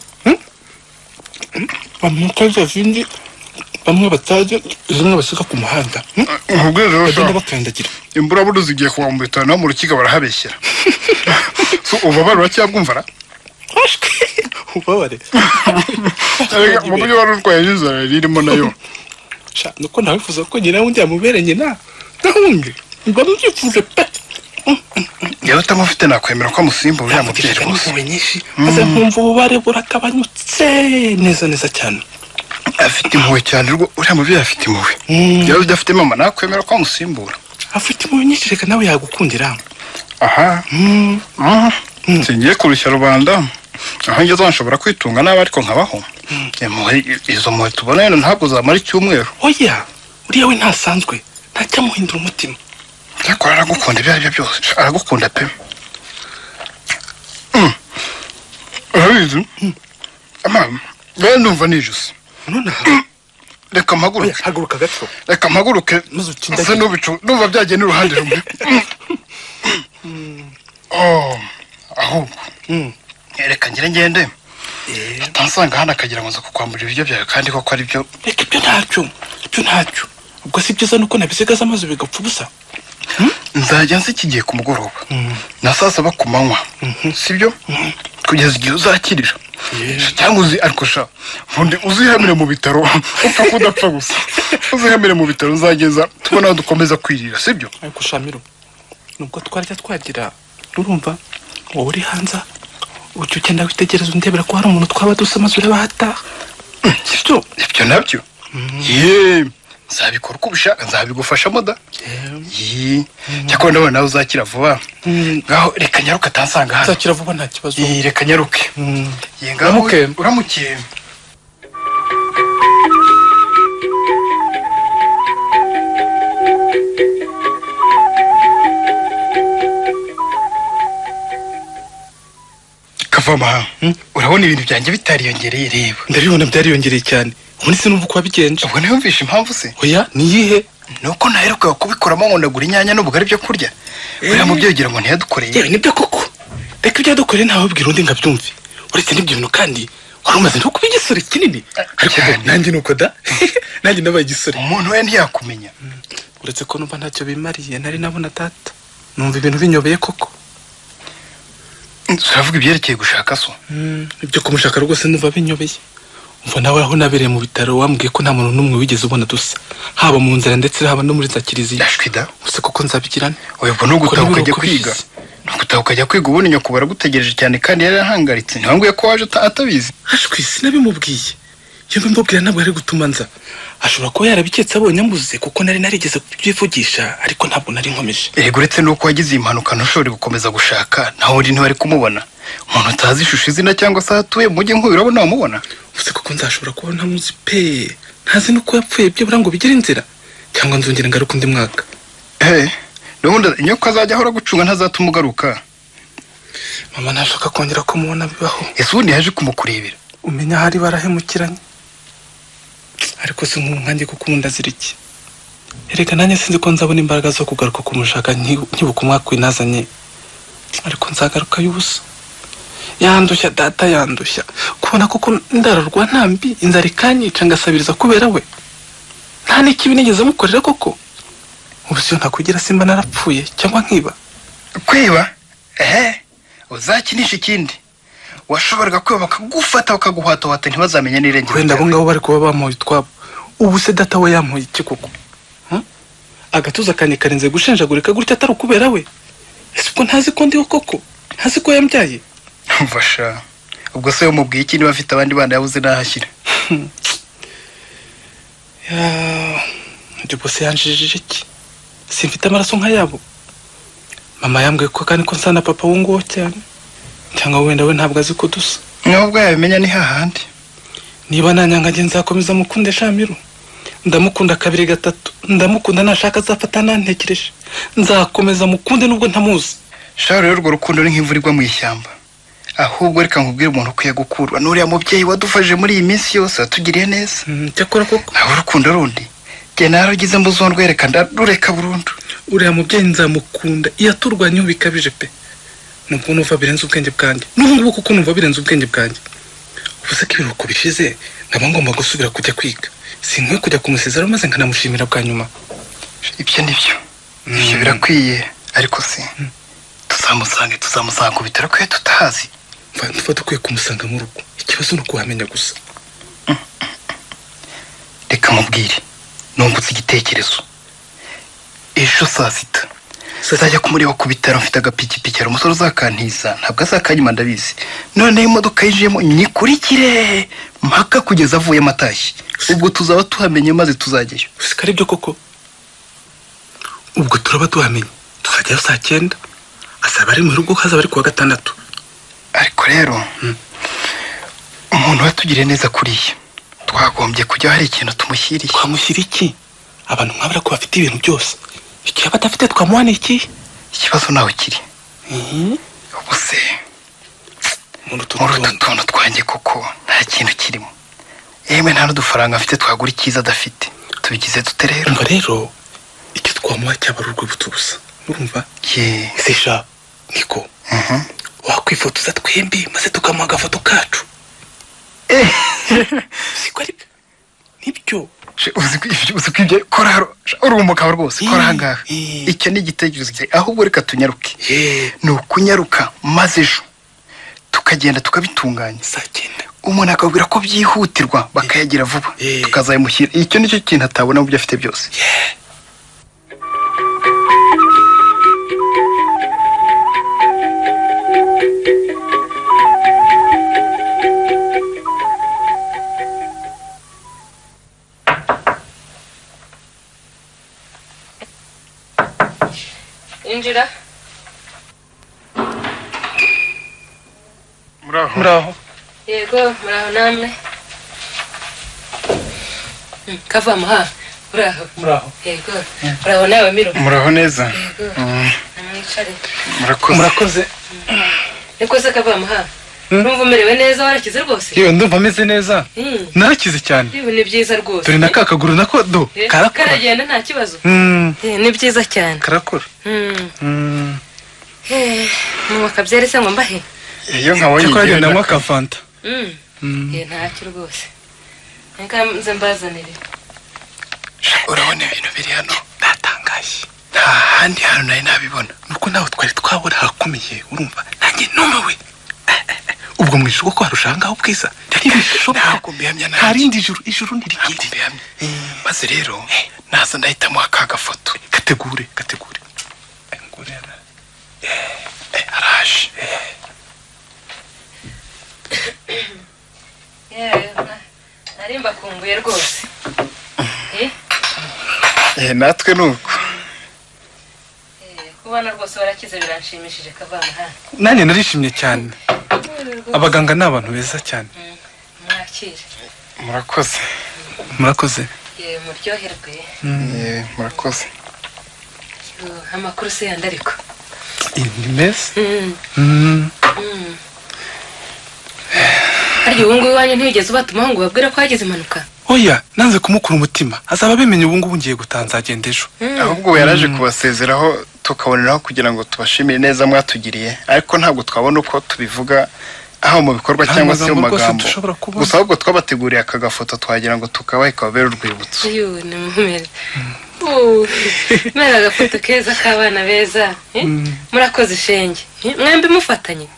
Bamukaza vindi bamwe bataje zimwe basiga ku muhanda. Ubwo rero bagenda bakandagira. Imbura budu zigiye kuwa mu bitano no mu rukiga barahabeshyira. So ubabara uracyabwumvara? Ubabare. Mu buryo wari urwaye n'inzara ririmo nayo. Sha nuko nabifuza ko nyina wundi yamuberanye na. Nahunge. Ngo ngifuze pe. Yewe utamufite nakwemera ko amusimba uriya mubyeyi rwose. Maze nkumva ububare burakabanyutse neza cyane. Afite impuhwe cyane rwo uriya mubyeyi afite impuhwe. Yewe udafite mama nakwemera ko amusimbura. Afite impuhwe nyinshi reka nawe yagukundira. Aha. Singiye kurushya rubanda. Aho ngeze nshobora kwitunga nabi ariko nkabaho. Izo mpuhwe tubona rero ntabwo zamara icyumweru. Oya, uriya we ntasanzwe. Ntacyamuhindura umutima. Yakora aragukunda ibyo aribyo byose. Aragukunda pe. Urabizi? Amam, rero ndumva nijuse. Reka mpaguruke. Haguruka gato. Reka mpaguruke. Ese n'ubicu ndumva byagiye n'uruhande rumwe. Aho. Reka ngende. Atansanga hano akagira ngo nza kukwambura ibiryo byawe kandi koko ari byo. Reka ibyo ntacyo. Ubwo si byiza nuko nabisigaza amazi bigapfa ubusa. Nzajya nzi kigiye ku mugoroba. Na saa saba ku manywa. Sibyo? Kugeza igihe uzakirira. Cyangwa uzi ariko sha ubundi uzihamire mu bitaro upfa kudapfa gusa. Uzihamire mu bitaro uzageza tubona dukomeza kwirira sibyo? Ariko shamiro nubwo twarya twagira urumva wowe uri hanze ujya ugenda witegereza undebera ko hari umuntu twaba dusa amazu ureba ahataha sibyo ibyo nabyo ye nzabikora uko ubishaka nzabigufashamo da cyakora ndabona nawe uzakira vuba ngaho reka nyaruke atansanga hano uzakira vuba nta kibazo reka nyaruke ye ngaho uramukiye kavama urabona ibintu byanjye bitariyongereye reba ndabibona byariyongereye cyane ubundi sinumva uko wabigenje ubwo ntiyumvishe impamvu se oya niyihe nuko naherukaga kubikoramo ngo ndagura inyanya n'ubugari byo kurya uriya mubyeyi ugira ngo ntiyadukoreye yewe nibyo koko reka ibyo yadukoreye ntawabwira undi ngabyumve uretse n'ibyo bintu kandi wari umaze no kuba igisore kinini ariko nanjye nuko da nanjye nabaye igisore umuntu we ntiyakumenya uretse ko numva ntacyo bimariye nari nabona data numva ibintu binyobeye koko turavuga ibyerekeye gushaka so ibyo kumushaka rwose numva binyobeye umva nawe aho nabereye mu bitaro wambwiye ko nta muntu n'umwe wigeze ubona dusa haba mu nzira ndetse haba no muri za kiliziya ndashwida gusa koko nzabigirana ubwo no gutaha ukajya kwiga gutaha ukajya kwiga ubundi nyoko baragutegereje cyane kandi yari yahangaritse ntiwambwiye ko waje atabizi hashwi sinabimubwiye iyo mbimubwira ntabwo ari gutuma nza ashobora kuba yarabiketse abonye ambuze kuko nari narigeze kubyivugisha ariko ntabwo nari nkomeje erega uretse nuko wagize iyi mpanuka ntushobore gukomeza gushaka naho uri ntibari kumubona umuntu utazi ishusho izina cyangwa se ahatuye mujye nk'uyu urabona wamubona uzi koko nzashobora kuba ntamuzi pe ntazi nuko yapfuye byibura ngo bigire inzira cyangwa nzongera ngaruka undi mwaka nubundi inyoko azajya ahora gucunga ntazatuma ugaruka mama ntashaka kongera kumubona bibaho ese ubundi yaje kumukurebera umenya ahari barahemukiranye ariko si nkanjye kuko ubu ndazira iki erega nanjye sinzi ko nzabona imbaraga zo kugaruka kumushaka nkibuka umwaka winazanye ariko nzagaruka y'ubusa yandushya data yandushya kubona koko ndararwa ntambi inzara ikanyica ngasabiriza kubera we nta n'ikibi nigeze mukorera koko ubu siyo ntakugira simba narapfuye cyangwa nkiba kwiba uzakinisha ikindi washoboraga kwiba bakagufata bakaguhatahata ntibazamenye n'irengero wenda abo ngabo bari kuba bamuha utwabo ubu se data we yamuha iki koko agatuza kanjye karenze gushenjagurika gutya atari ukubera we ese ubwo ntazi ko ndiho koko ntazi ko yambyaye mfasha ubwo se umubwiye iki niba afite abandi bana yabuze n'ahashyira ibyo bose yanjijije iki simfite amaraso nk'ayabo mama yambwiye ko kandi ko nsa na papa w'unguwo cyane cyangwa wenda we ntabwo azi ko dusa nubwo yabimenya ni hahandi niba nanyangaje nzakomeza mukunde Shamiru ndamukunda 2 3 ndamukunda nashaka azafata nantekereje nzakomeza mukunde nubwo ntamuzi Sharo rero urwo rukundo ni nk'imvura igwa mu ishyamba ahubwo reka nkubwire umuntu ukwiye gukurwa n'uriya mubyeyi wadufashije muri iyi minsi yose watugiriye neza cyakora koko nawe urukundo rundi jye narugize mbuzo ndwereka ndarureka burundu uriya mubyeyi nzamukunda iyo aturwanya bikabije pe nubwo numva birenze ubwenge bwanjye n'ubwo kuko numva birenze ubwenge bwanjye ubuze ko ibiruhuko bishize nkaba ngomba gusubira kujya kwiga sinkwiye kujya kumusezera maze nkanamushimira bwa nyuma ibyo nibyo ibyo birakwiye ariko se tuzamusanga ku bitaro kwe tutahazi mva dukwiye kumusanga mu rugo ikibazo ni ukuhamenya gusa reka mubwire nungutse igitekerezo ejo saa sita zajya kumureba ku bitaro mfite agapikipiki hari umusore uzakantiza ntabwo azakanyuma ndabizi noneho imodoka yinjiyemo nyikurikire mpaka kugeza avuye amatashyi ubwo tuzaba tuhamenye maze tuzajyayo usika ari byo koko ubwo turaba tuhamenye tuzajyayo saa 9 asaba ari mu rugo hazaba ari kuwa 6 ariko rero umuntu watugiriye neza kuriya twagombye kujya hari ikintu tumushyiriye twamushyira iki abantu mwabara ko bafite ibintu byose ikiya badafite twamuhana iki ikibazo nawe kiri ubuse muri utuntu twanjye koko nta kintu kirimo yewe nta n'udufaranga afite twagura icyiza adafite tubigize dute rero umva rero icyo twamuha cyaba ari urwibutso gusa urumva sisha niko wakwifotoza twembi maze tukamuha agafoto kacu siko ari nibyo uzi kwibye kora uri umugabo rwose kora ahangaha icyo ni igitekerezo cyawe ahubwo reka tunyaruke ni ukunyaruka maze ejo tukagenda tukabitunganya saa 9 umuntu akabwira ko byihutirwa bakayagira vuba tukazayimushyira icyo nicyo kintu atabona mu byo afite byose injira. Muraho. Yego, muraho namwe. Kavamo ha. Muraho. Yego. Muraho nawe Miro. Muraho neza. Yego. Namwicare. Murakoze. Niko se Kavamo ha. Numva umerewe neza warakize rwose? Yewe ndumva ameze neza. Narakize cyane. Yewe ni byiza rwose. Turi na kakaguru nako do. Karakora. Karagenda nta kibazo. Ni byiza cyane. Karakora. Mama kabyere se ngo mbahe. Iyo nkabonye igihe ndanywa akafanta. Ntacyo rwose. Nka nze mbazanire. Urabona ibintu biri hano Ndatangaye. nta handi hantu nari nabibona. Nuko nawe twari twabura hakomeye urumva. Nanjye numiwe. Ubwo mwishuko ko harushangaho ubwiza. Ntabwo mbihamya nanjye. Harindi ijuru ntirigire. Maze rero naza ndahitamo aka gafoto. Kategure. Ngorera. Araje. Narimba kumbuye rwose. Natwe nuko. Kubona rwose warakize biranshimishije Kavamo ha. Nanjye narishimye cyane. Abaganga ni abantu beza cyane. Mwakire. Murakoze. Muryoherwe. Murakoze. Amakuru se yandi ariko. Ni meza. Harya ubu ngubu iwanyu ntiyigeze ubatumaho ngo babwire ko hagize impanuka? Oya, nanze kumukura umutima. Azaba abimenye ubu ngubu ngiye gutanza agenda ejo. Ahubwo yaraje kubasezeraho tukaboneraho kugira ngo tubashimire neza mwatugiriye, ariko ntabwo twabona uko tubivuga aho mu bikorwa cyangwa se mu magambo. Gusa ahubwo twabateguriye aka gafoto twagira ngo tukabahe kabera urwibutso. Yo ni mumere. Mera agafoto keza k'abana beza. Murakoze shenge. Mwembi mufatanye.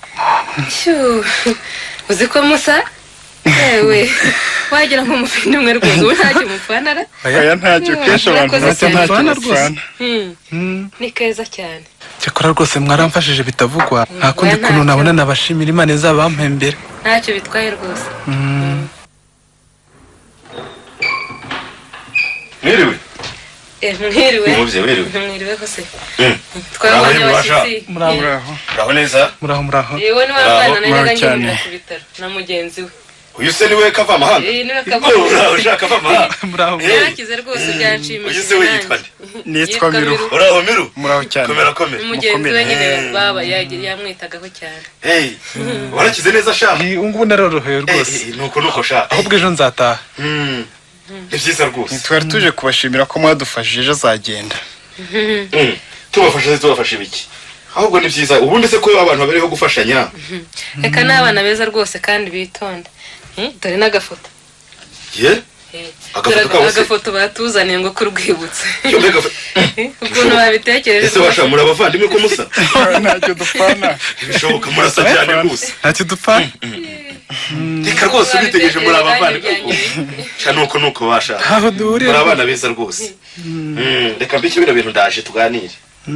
Uzi ko musa? Ewe. Wagira ngo mufinde umwe rwose ubu ntacyo mupfanara. Oya ntacyo kenshi abantu ntacyo rwose. Ni keza cyane. Cyakora rwose mwaramfashije bitavugwa. Nta kundi kuntu nabona nabashimira Imana izabampembera. Ntacyo bitwaye rwose. Mwiriwe. Mwiriwe kose. Twabonye abashyitsi. Muraho neza. Muraho. Yewe ni wabana naga nyine ku bitaro na mugenzi we. Uyu se niwe Kavamo hano? Niwe Kavamo. Ushaka Kavamo hano? Muraho. Yarakize rwose byanshimishije. Uyu se we yitwa nde? Nitwa Miro. Uraho Miro? Muraho cyane. Komera. Mugenzi we nyine baba yamwitagaho cyane. Warakize neza shaka? Ngubu naroroheye rwose. Nuko shaka. Ahubwo ejo nzataha. Ni byiza rwose. Twari tuje kubashimira ko mwadufashije ejo azagenda. Tubafashe ibiki? Ahubwo ni byiza. Ubundi se ko abantu babiriho gufashanya. Reka n'abana beza rwose kandi bitonda. Dore n'agafoto. Agafoto batuzaniye ngo kurwibutsa. Ukuntu babitekereje. Ese washamura abavandimwe ko musa? Ntacyo dupfana. Bishoboka murasa cyane rwose. Ntacyo dupfana. Reka rwose ubitegereje muri abavandimwe. Nuko basha. Aho duhuriye. Muri abana beza rwose. Reka mbike bino bintu ndaje tuganire.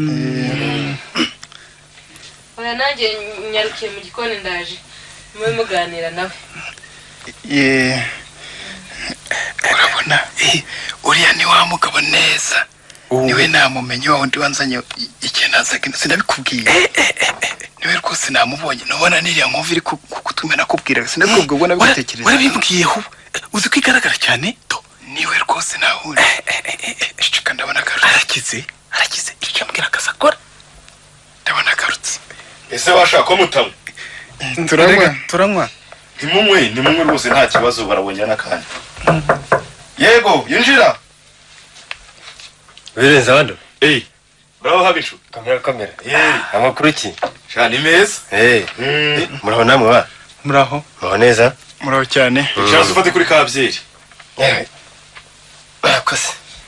Oya nanjye nyarukiye mu gikoni ndaje. Mwe muganira nawe. Urabona uriya ni wa mugabo neza. Niwe namumenye wa wundi wanzanye ikinazagina sinabikubwiye. Niwe rwose namubonye nubona niriya nkovu iri kugutumena nakubwira sinabikubwo ubwo nabitekereza. Warabimbwiyeho uzi ko igaragara cyane to. Niwe rwose nahuri. Cicika ndabona arakize icyo mbwira akazakora. Ndabona karutse. Ese washaka ko mutamo? Turanywa. Nimumwe rwose nta kibazo barabonye nakandi. Yego, yinjira. Birenza bando. Bravo habicu. Kamera. Amakuru ki? Cyane meza. Muraho namwe ba? Muraho. Muraho neza. Muraho cyane. Cyangwa ufate kuri kabyeri. Akose.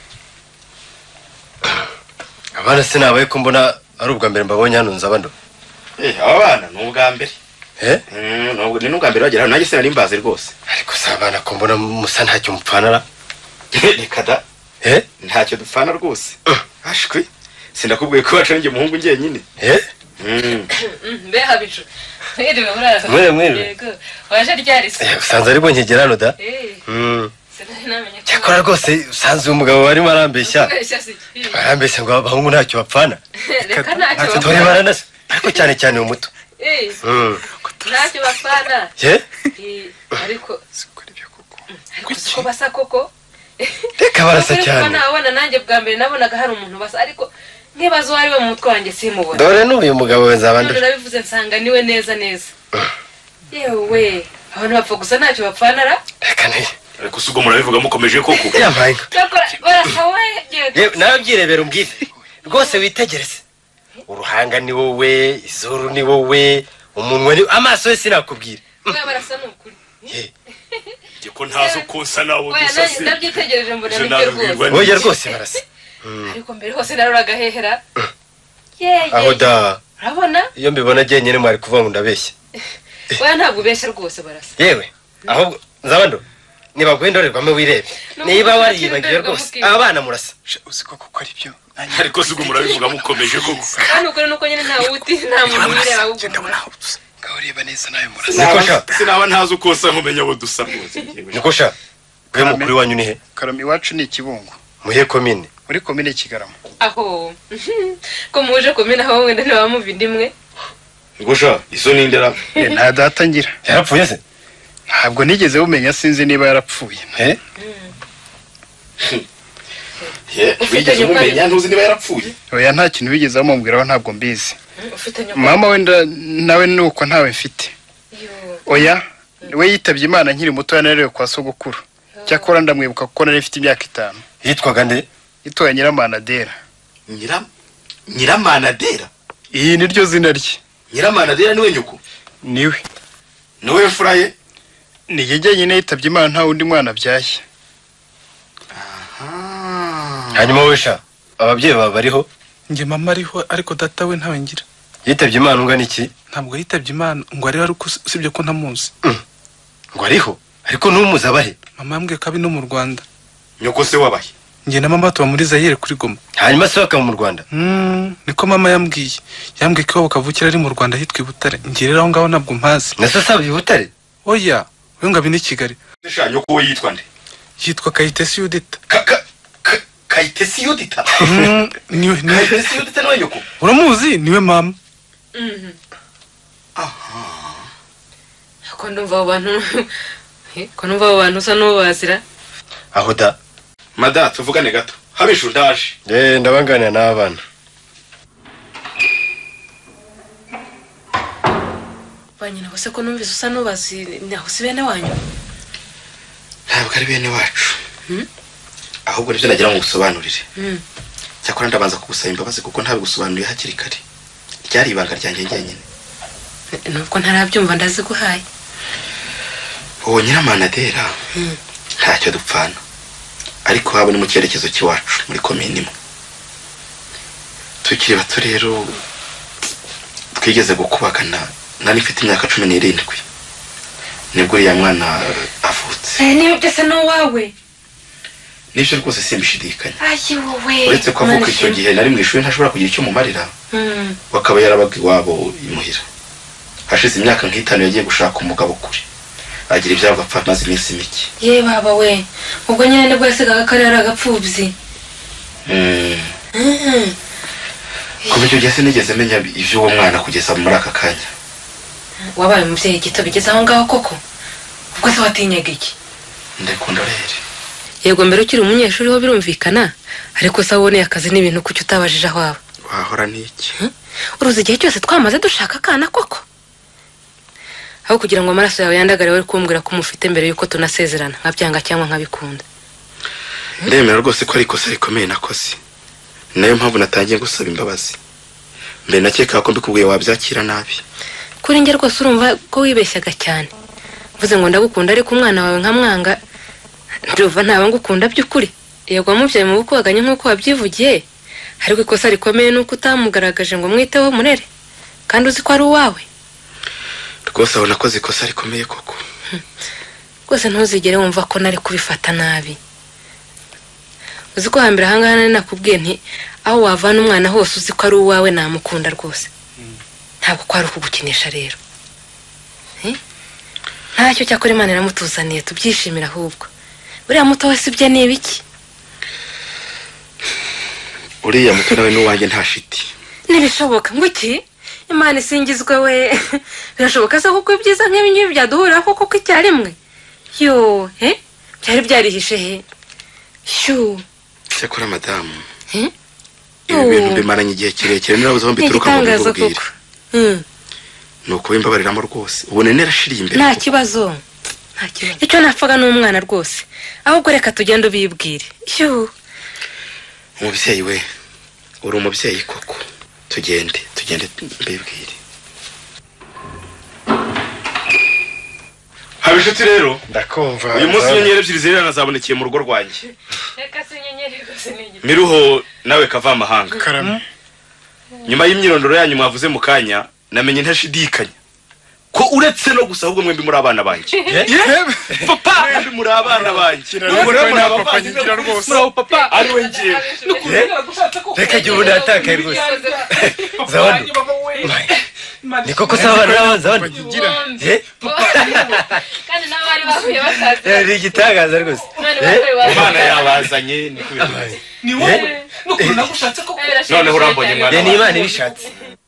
Abana sinabaye ko mbona ari ubwa mbere mbabonye hano nza bando. Aba bana ni ubwa mbere. Nubwo ni ubwa mbere bagera hano nanjye sinari mbazi rwose. Ariko sabana ko mbona musa ntacyo mupfanara. Reka da. Ntacyo dupfana rwose. Ashwe. Sindakubwiye ko waca nge muhungu ngiye nyine. Mbe habicu. Mwiriwe. Mwiriwe. Yego. Waje ryari se? Usanze ari bo nkigera hano da? cyakora rwose usanzwe umugabo warimo arambeshya arambeshya ngo abahungu ntacyo bapfana reka ntacyo turi baranasa ariko cyane cyane umuto ntacyo bapfana ariko siko basa koko reka barasa cyane nabona nanjye bwa mbere nabonaga hari umuntu basa ariko nkibazo wari we mu mutwe wanjye simubona dore n'uyu mugabo we nzabandura nabivuze nsanga niwe neza yewe abantu bapfa gusa ntacyo bapfana ra reka niye ariko sugo murabivuga mukomeje koko yampaye barasa we nawe byirebera umbwire rwose witegereze uruhanga ni wowe izuru ni wowe umunwa ni amaso ye sinakubwira barasa n'ukuri ko ntazo konsa nawo dusase ndabyitegereje mbona nibyo rwose oya rwose barasa ariko mbere hose naroraga hehera aho da urabona iyo mbibona jyenyine mwari kuvuga ngo ndabeshya oya ntabwo ubeshya rwose barasa yewe ahubwo nzabando niba gwendorerwamo wirebe niba wariyibagiwe rwose abana murasa uzi ko kuko ari byo ariko sugo murabivuga mukomeje koko kandi ukuri nuko nyine nta wuti nta muntu wireba ahubwo ngaho reba neza nawe murasa sinaba ntazi uko usa nkumenya abo dusa rwose niko sha we mukuru wanyu ni he Karami iwacu ni Kibungo muhe komine muri komine Kigarama aho ko muje komine aho wenda ntibamuva indimwe ngosha iso nindera nta data ngira yarapfuye se ntabwo nigeze bumenya sinzi niba yarapfuye wigeze umumenya ntuzi niba yarapfuye oya nta kintu bigeze bamubwiraho ntabwo mbizi mama wenda nawe nuko ntawe mfite oya we yitabye Imana nkiri muto yanarerewe kwa sogokuru cyakora ndamwibuka kuko nari mfite imyaka 5 yitwaga nde yitwaga Nyiramanadera Nyiramanadera iyi niryo zina rye Nyiramanadera niwe nyuko niwe furaye ni yejye nyine yitabye Imana nta wundi mwana byaye hanyuma wesha ababyeyi baba bariho nge mama ariho ariko data we ntawe ngira yitabye Imana ungana iki ntabwo yitabye Imana ngo ari ariko sibyo ko ntamuzi ngo ariho ariko ntumuzi abahe mama yambwiye ko abi no mu Rwanda nyoko se wabahe nge na mama tuba muri Zaire kuri Goma hanyuma se bakaba mu Rwanda niko mama yambwiye ko bakavukira ari mu Rwanda hitwa Butare nge rero aho ngaho ntabwo mpazi nase sabi Butare oya we ngabi ni Kigali sha nyoko we yitwa nde yitwa Kayitesi Yudita Kayitesi Yudita niwe Kayitesi Yudita niwe nyoko uramuzi niwe mama ko ndumva abo bantu usa n'ubazira aho da mada tuvugane gato habishu ndaje ndabanganira n'abana banyina bose ko numvise usa n'ubazi naho si bene wanyu ntabwo ari bene wacu ahubwo nibyo nagira ngo gusobanurire cyakora ndabanza kugusaba imbabazi kuko ntabigusobanuriye hakiri kare ryari ibanga ryanjye njyenyine nubwo ntarabyumva ndaziguhaye uwo Nyiramanadera ntacyo dupfana ariko haba ni mu cyerekezo cy'iwacu muri komine imwe tukiri bato rero twigeze gukubagana nari mfite imyaka 17 nibwo uriya mwana avutse niyo byose no wawe nibyo rwose simbishidikanya wowe uretse ko avuka icyo gihe nari mu ishuri ntashobora kugira icyo mumarira bakaba yarabaga iwabo imuhira hashize imyaka nk'itanu yagiye gushaka umugabo kure agira ibyago apfa maze iminsi mike ye baba we ubwo nyine nibwo yasigaga karera agapfubyi kuva icyo gihe sinigeze menya iby'uwo mwana kugeza muri aka kanya wabaye umubyeyi gito bigeze aho ngaho koko ubwo se watinyaga iki ndekunda rero yego mbere ukiri umunyeshuri ho birumvikana ariko se waboneye akazi n'ibintu kuki utabajije aho waba wahora n'iki uruzi igihe cyose twamaze dushaka akana koko aho kugira ngo amaraso yawe yandagare wari kumbwira ko umufite mbere yuko tunasezerana nkabyanga cyangwa nkabikunda ndemera rwose ko ari ikosa rikomeye nakoze nayo mpamvu natangiye gusaba imbabazi mbere nakeka ko mbikubwiye wabyakira nabi kuri njye rwose urumva ko wibeshyaga cyane mvuze ngo ndagukunda ariko umwana wawe nkamwanga ndumva ntawe ngukunda by'ukuri yego wamubyaye mu bukubaganye nk'uko wabyivugiye ariko ikosa rikomeye nuko utamugaragaje ngo mwiteho murere kandi uzi ko ari uwawe rwose aho nakoze ikosa rikomeye koko rwose ntuzigere wumva ko nari kubifata nabi uzi ko hambere ahangaha nari nakubwiye nti aho wavana umwana hose uzi ko ari uwawe namukunda rwose ntabwo ko ari ukugukinisha rero ntacyo cyakora Imana iramutuzaniye tubyishimira ahubwo uriya muto wese ibye ni ibiki? uriya muto nawe n'uwanjye nta shiti. Ntibishoboka ngo iki? Imana isingizwe we. Birashoboka se kuko ibyiza nk'ibi ngibi byaduhuriraho koko icyarimwe? Yo, byari byarihishe he? Shoo. Sekora madamu. Ibi bintu bimaranye igihe kirekire nirabuze aho mbituruka mu bubwira. Nuko wimbabariramo rwose. Ubone nerashiriye imbere. Nta kibazo. Nta kibazo. Icyo napfaga n'umwana rwose. Ahubwo reka tugende ubibwire. Shoo. Umubyeyi we. Uri umubyeyi koko. Tugende mbibwire. Habishuti rero ndakumva. Uyu munsi inyenyeri ebyiri zirana zabonekeye mu rugo rwanjye. Reka se inyenyeri rwose nigi. Miruho nawe kava amahanga. Karame. Nyuma y'imyirondoro yanyu mwavuze mu kanya namenye ntashidikanya ko uretse no gusa ahubwo mwembi muri abana banjye. Papa mwembi muri abana banjye. Muri papa nyigira rwose. Muri papa ari we ngiye. Reka jye ubundi atakaye rwose. Zawadi. Ni koko sabana n'abanza bane. Kandi nawe bari bahuye basaza. Ni igitagaza rwose. Imana yabazanye niko bivuze. Ni wowe. Nuko nagushatse koko. None urambonye mwana. Ni Imana ibishatse.